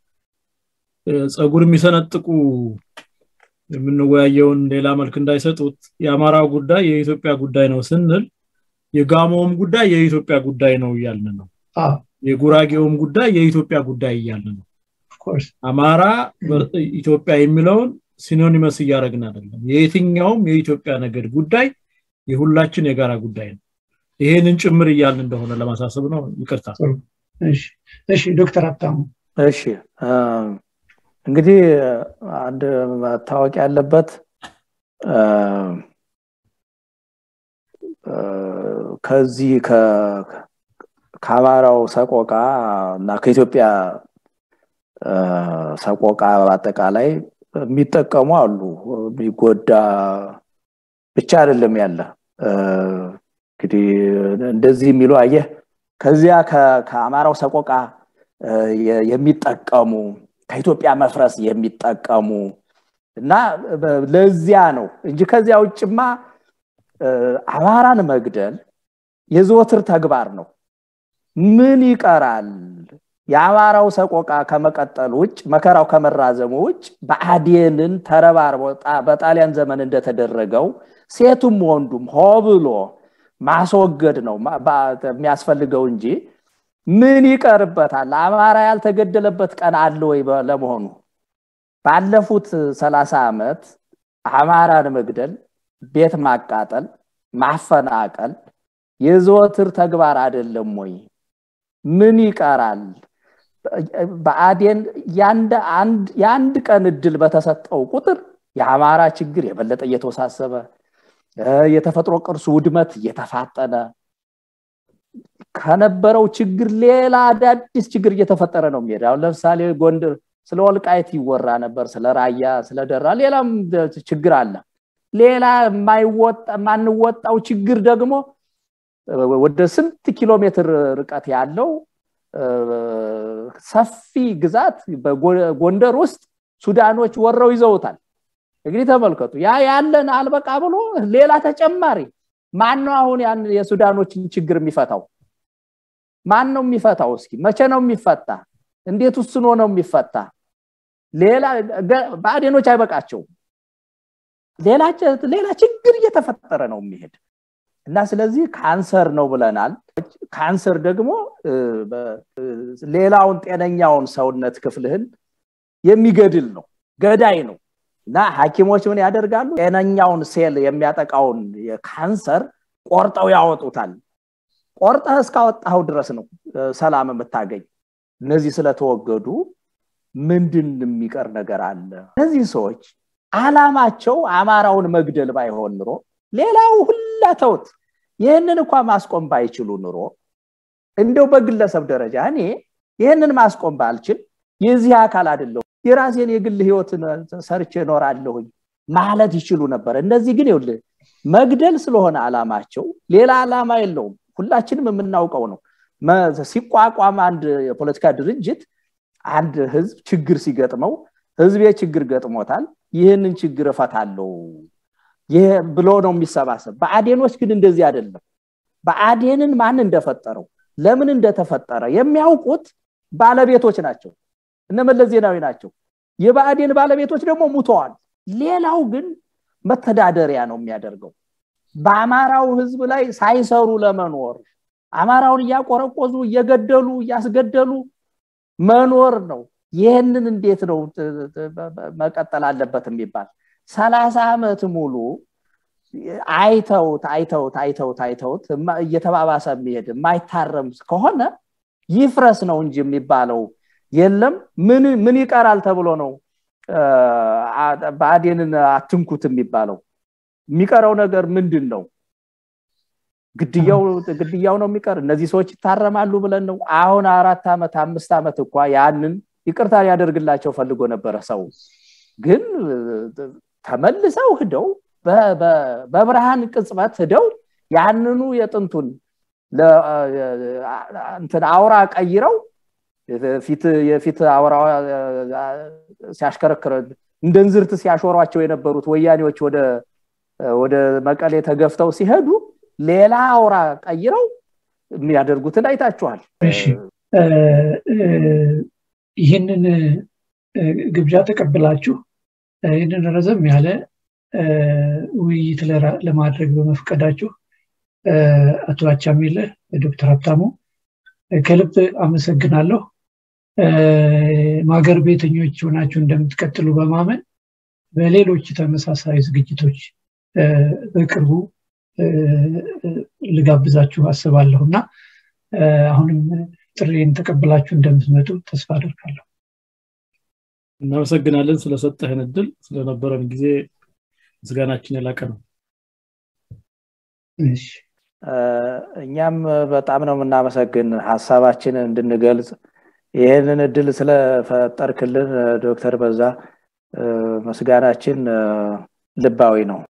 S4: ጸጉር የሚሰነጥቁ የምንወያየውን ሌላ መልክ እንዳይሰጡት የአማራው ጉዳይ የኢትዮጵያ ጉዳይ ነው ስንል የጋሞም ጉዳይ የኢትዮጵያ ጉዳይ ነው ይያልን ነው የጉራጌውም ጉዳይ የኢትዮጵያ ጉዳይ ይያልን ነው
S1: ኦፍ ኮርስ
S4: አማራ ኢትዮጵያ የሚለውን ሲኖኒመስ ያደርግና አይደለም የየትኛውም የኢትዮጵያ ነገድ ጉዳይ የሁላችን የጋራ ጉዳይ ነው ይሄንን ጭምር ይያልን እንደሆነ ለማሳሰብ ነው ይቅርታ
S1: እሺ ዶክተር ሀብታሙ
S3: እሺ እንግዲህ አንድ ታዋቂ ያለበት ከዚህ ከአማራው ሰቆቃ እና ከኢትዮጵያ ሰቆቃ በአጠቃላይ የሚጠቀሙ አሉ ቢጎዳ ብቻ አይደለም ያለ እንግዲህ እንደዚህ የሚሉ አየህ ከዚያ ከአማራው ሰቆቃ የሚጠቀሙ ከኢትዮጵያ መፍረስ የሚጠቀሙ እና ለዚያ ነው እንጂ ከዚያ ውጭማ አማራን መግደል የዘወትር ተግባር ነው ምን ይቀራል የአማራው ሰቆቃ ከመቀጠል ውጭ መከራው ከመራዘሙ ውጭ በአዴንን ተረባርቦ በጣሊያን ዘመን እንደተደረገው ሴቱም ወንዱም ሆብሎ ማስወገድ ነው የሚያስፈልገው እንጂ ምን ይቀርበታል አማራ ያልተገደለበት ቀን አለ ወይ ለመሆኑ ባለፉት 30 አመት አማራን መግደል ቤት ማቃጠል ማፈናቀል የዘወትር ተግባር አይደለም ወይ ምን ይቀራል በአዴን ያንድ ቀን እድል በተሰጠው ቁጥር የአማራ ችግር የበለጠ እየተወሳሰበ የተፈጥሮ ቅርሱ ውድመት እየተፋጠነ ከነበረው ችግር ሌላ አዳዲስ ችግር እየተፈጠረ ነው የሚሄደው ለምሳሌ ጎንደር ስለ ወልቃይት ይወራ ነበር ስለ ራያ ስለ ደራ ሌላም ችግር አለ ሌላ ማንወጣው ችግር ደግሞ ወደ ስንት ኪሎ ሜትር ርቀት ያለው ሰፊ ግዛት በጎንደር ውስጥ ሱዳኖች ወረው ይዘውታል እንግዲህ ተመልከቱ ያለን አልበቃ ብሎ ሌላ ተጨማሪ ማን ነው አሁን ያን የሱዳኖችን ችግር የሚፈታው ማን ነው የሚፈታው እስኪ መቼ ነው የሚፈታ እንዴት ውስኖ ነው የሚፈታ ሌላ ባዴኖች አይበቃቸው ሌላ ችግር እየተፈጠረ ነው የሚሄድ እና ስለዚህ ካንሰር ነው ብለናል ካንሰር ደግሞ ሌላውን ጤነኛውን ሰውነት ክፍልህን የሚገድል ነው ገዳይ ነው እና ሐኪሞች ምን ያደርጋሉ ጤነኛውን ሴል የሚያጠቃውን የካንሰር ቆርጠው ያወጡታል ቆርጠህ እስካወጣው ድረስ ነው ሰላም የምታገኝ እነዚህ ስለተወገዱ ምንድን የሚቀር ነገር አለ እነዚህ ሰዎች አላማቸው አማራውን መግደል ባይሆን ኑሮ ሌላው ሁላ ተውት ይሄንን እንኳን ማስቆም ባይችሉ ኑሮ እንደው በግለሰብ ደረጃ እኔ ይሄንን ማስቆም ባልችል የዚህ አካል አይደለም የራሴን የግል ህይወትን ሰርቼ ኖራለሁኝ ማለት ይችሉ ነበር እነዚህ ግን ይኸውልህ መግደል ስለሆነ አላማቸው ሌላ አላማ የለውም ሁላችንም የምናውቀው ነው ሲቋቋም አንድ የፖለቲካ ድርጅት አንድ ህዝብ ችግር ሲገጥመው ህዝብ የችግር ገጥሞታል ይሄንን ችግር ፈታለው ይሄ ብሎ ነው የሚሰባሰብ በአዴኖች ግን እንደዚህ አይደለም በአዴንን ማን እንደፈጠረው ለምን እንደተፈጠረ የሚያውቁት ባለቤቶች ናቸው እነመለስ ዜናዊ ናቸው የባዴን ባለቤቶች ደግሞ ሙተዋል ሌላው ግን መተዳደሪያ ነው የሚያደርገው በአማራው ህዝብ ላይ ሳይሰሩ ለመኖር አማራውን ያቆረቆዙ እየገደሉ ያስገደሉ መኖር ነው ይሄንን እንዴት ነው መቀጠል አለበት የሚባል 30 አመት ሙሉ አይተውት እየተባባሰ የሚሄድ ማይታረም ከሆነ ይፍረስ ነው እንጂ የሚባለው የለም ምን ይቀራል ተብሎ ነው ባዴንን አትንኩት የሚባለው የሚቀረው ነገር ምንድነው ግድያው ነው የሚቀር እነዚህ ሰዎች ይታረማሉ ብለን ነው አሁን 4 አመት 5 አመት እንኳን ያንን ይቅርታ ያደርግላቸው ፈልጎ ነበር ሰው ግን ተመልሰው ሄደው በብርሃን ቅጽበት ሄደው ያንኑ የጥንቱን እንትን አውራ ቀይረው የፊት አውራ ሲያሽከረክረ እንደንዝርት ሲያሾሯቸው የነበሩት ወያኔዎች ወደ መቀሌ ተገፍተው ሲሄዱ ሌላ አውራ ቀይረው የሚያደርጉትን አይታችኋል
S1: እሺ ይሄንን ግብዣ ተቀበላችሁ ይሄንን ረዘም ያለ ውይይት ለማድረግ በመፍቀዳችሁ አቶ አቻሜለ ዶክተር ሀብታሙ ከልብ አመሰግናለሁ ማገር ቤተኞች ሆናችሁ እንደምትቀጥሉ በማመን በሌሎች ተመሳሳይ ዝግጅቶች በቅርቡ ልጋብዛችሁ አስባለሁና አሁንም ጥሪን ተቀበላችሁ እንደምትመጡ ተስፋ አደርጋለሁ
S4: እናመሰግናለን ስለሰጠህን እድል ስለነበረን ጊዜ ምስጋናችን ያላቀ ነው
S1: እሺ
S3: እኛም በጣም ነው እናመሰግን ሐሳባችንን እንድንገልጽ ይሄንን እድል ስለፈጠርክልን ዶክተር በዛ ምስጋናችን ልባዊ ነው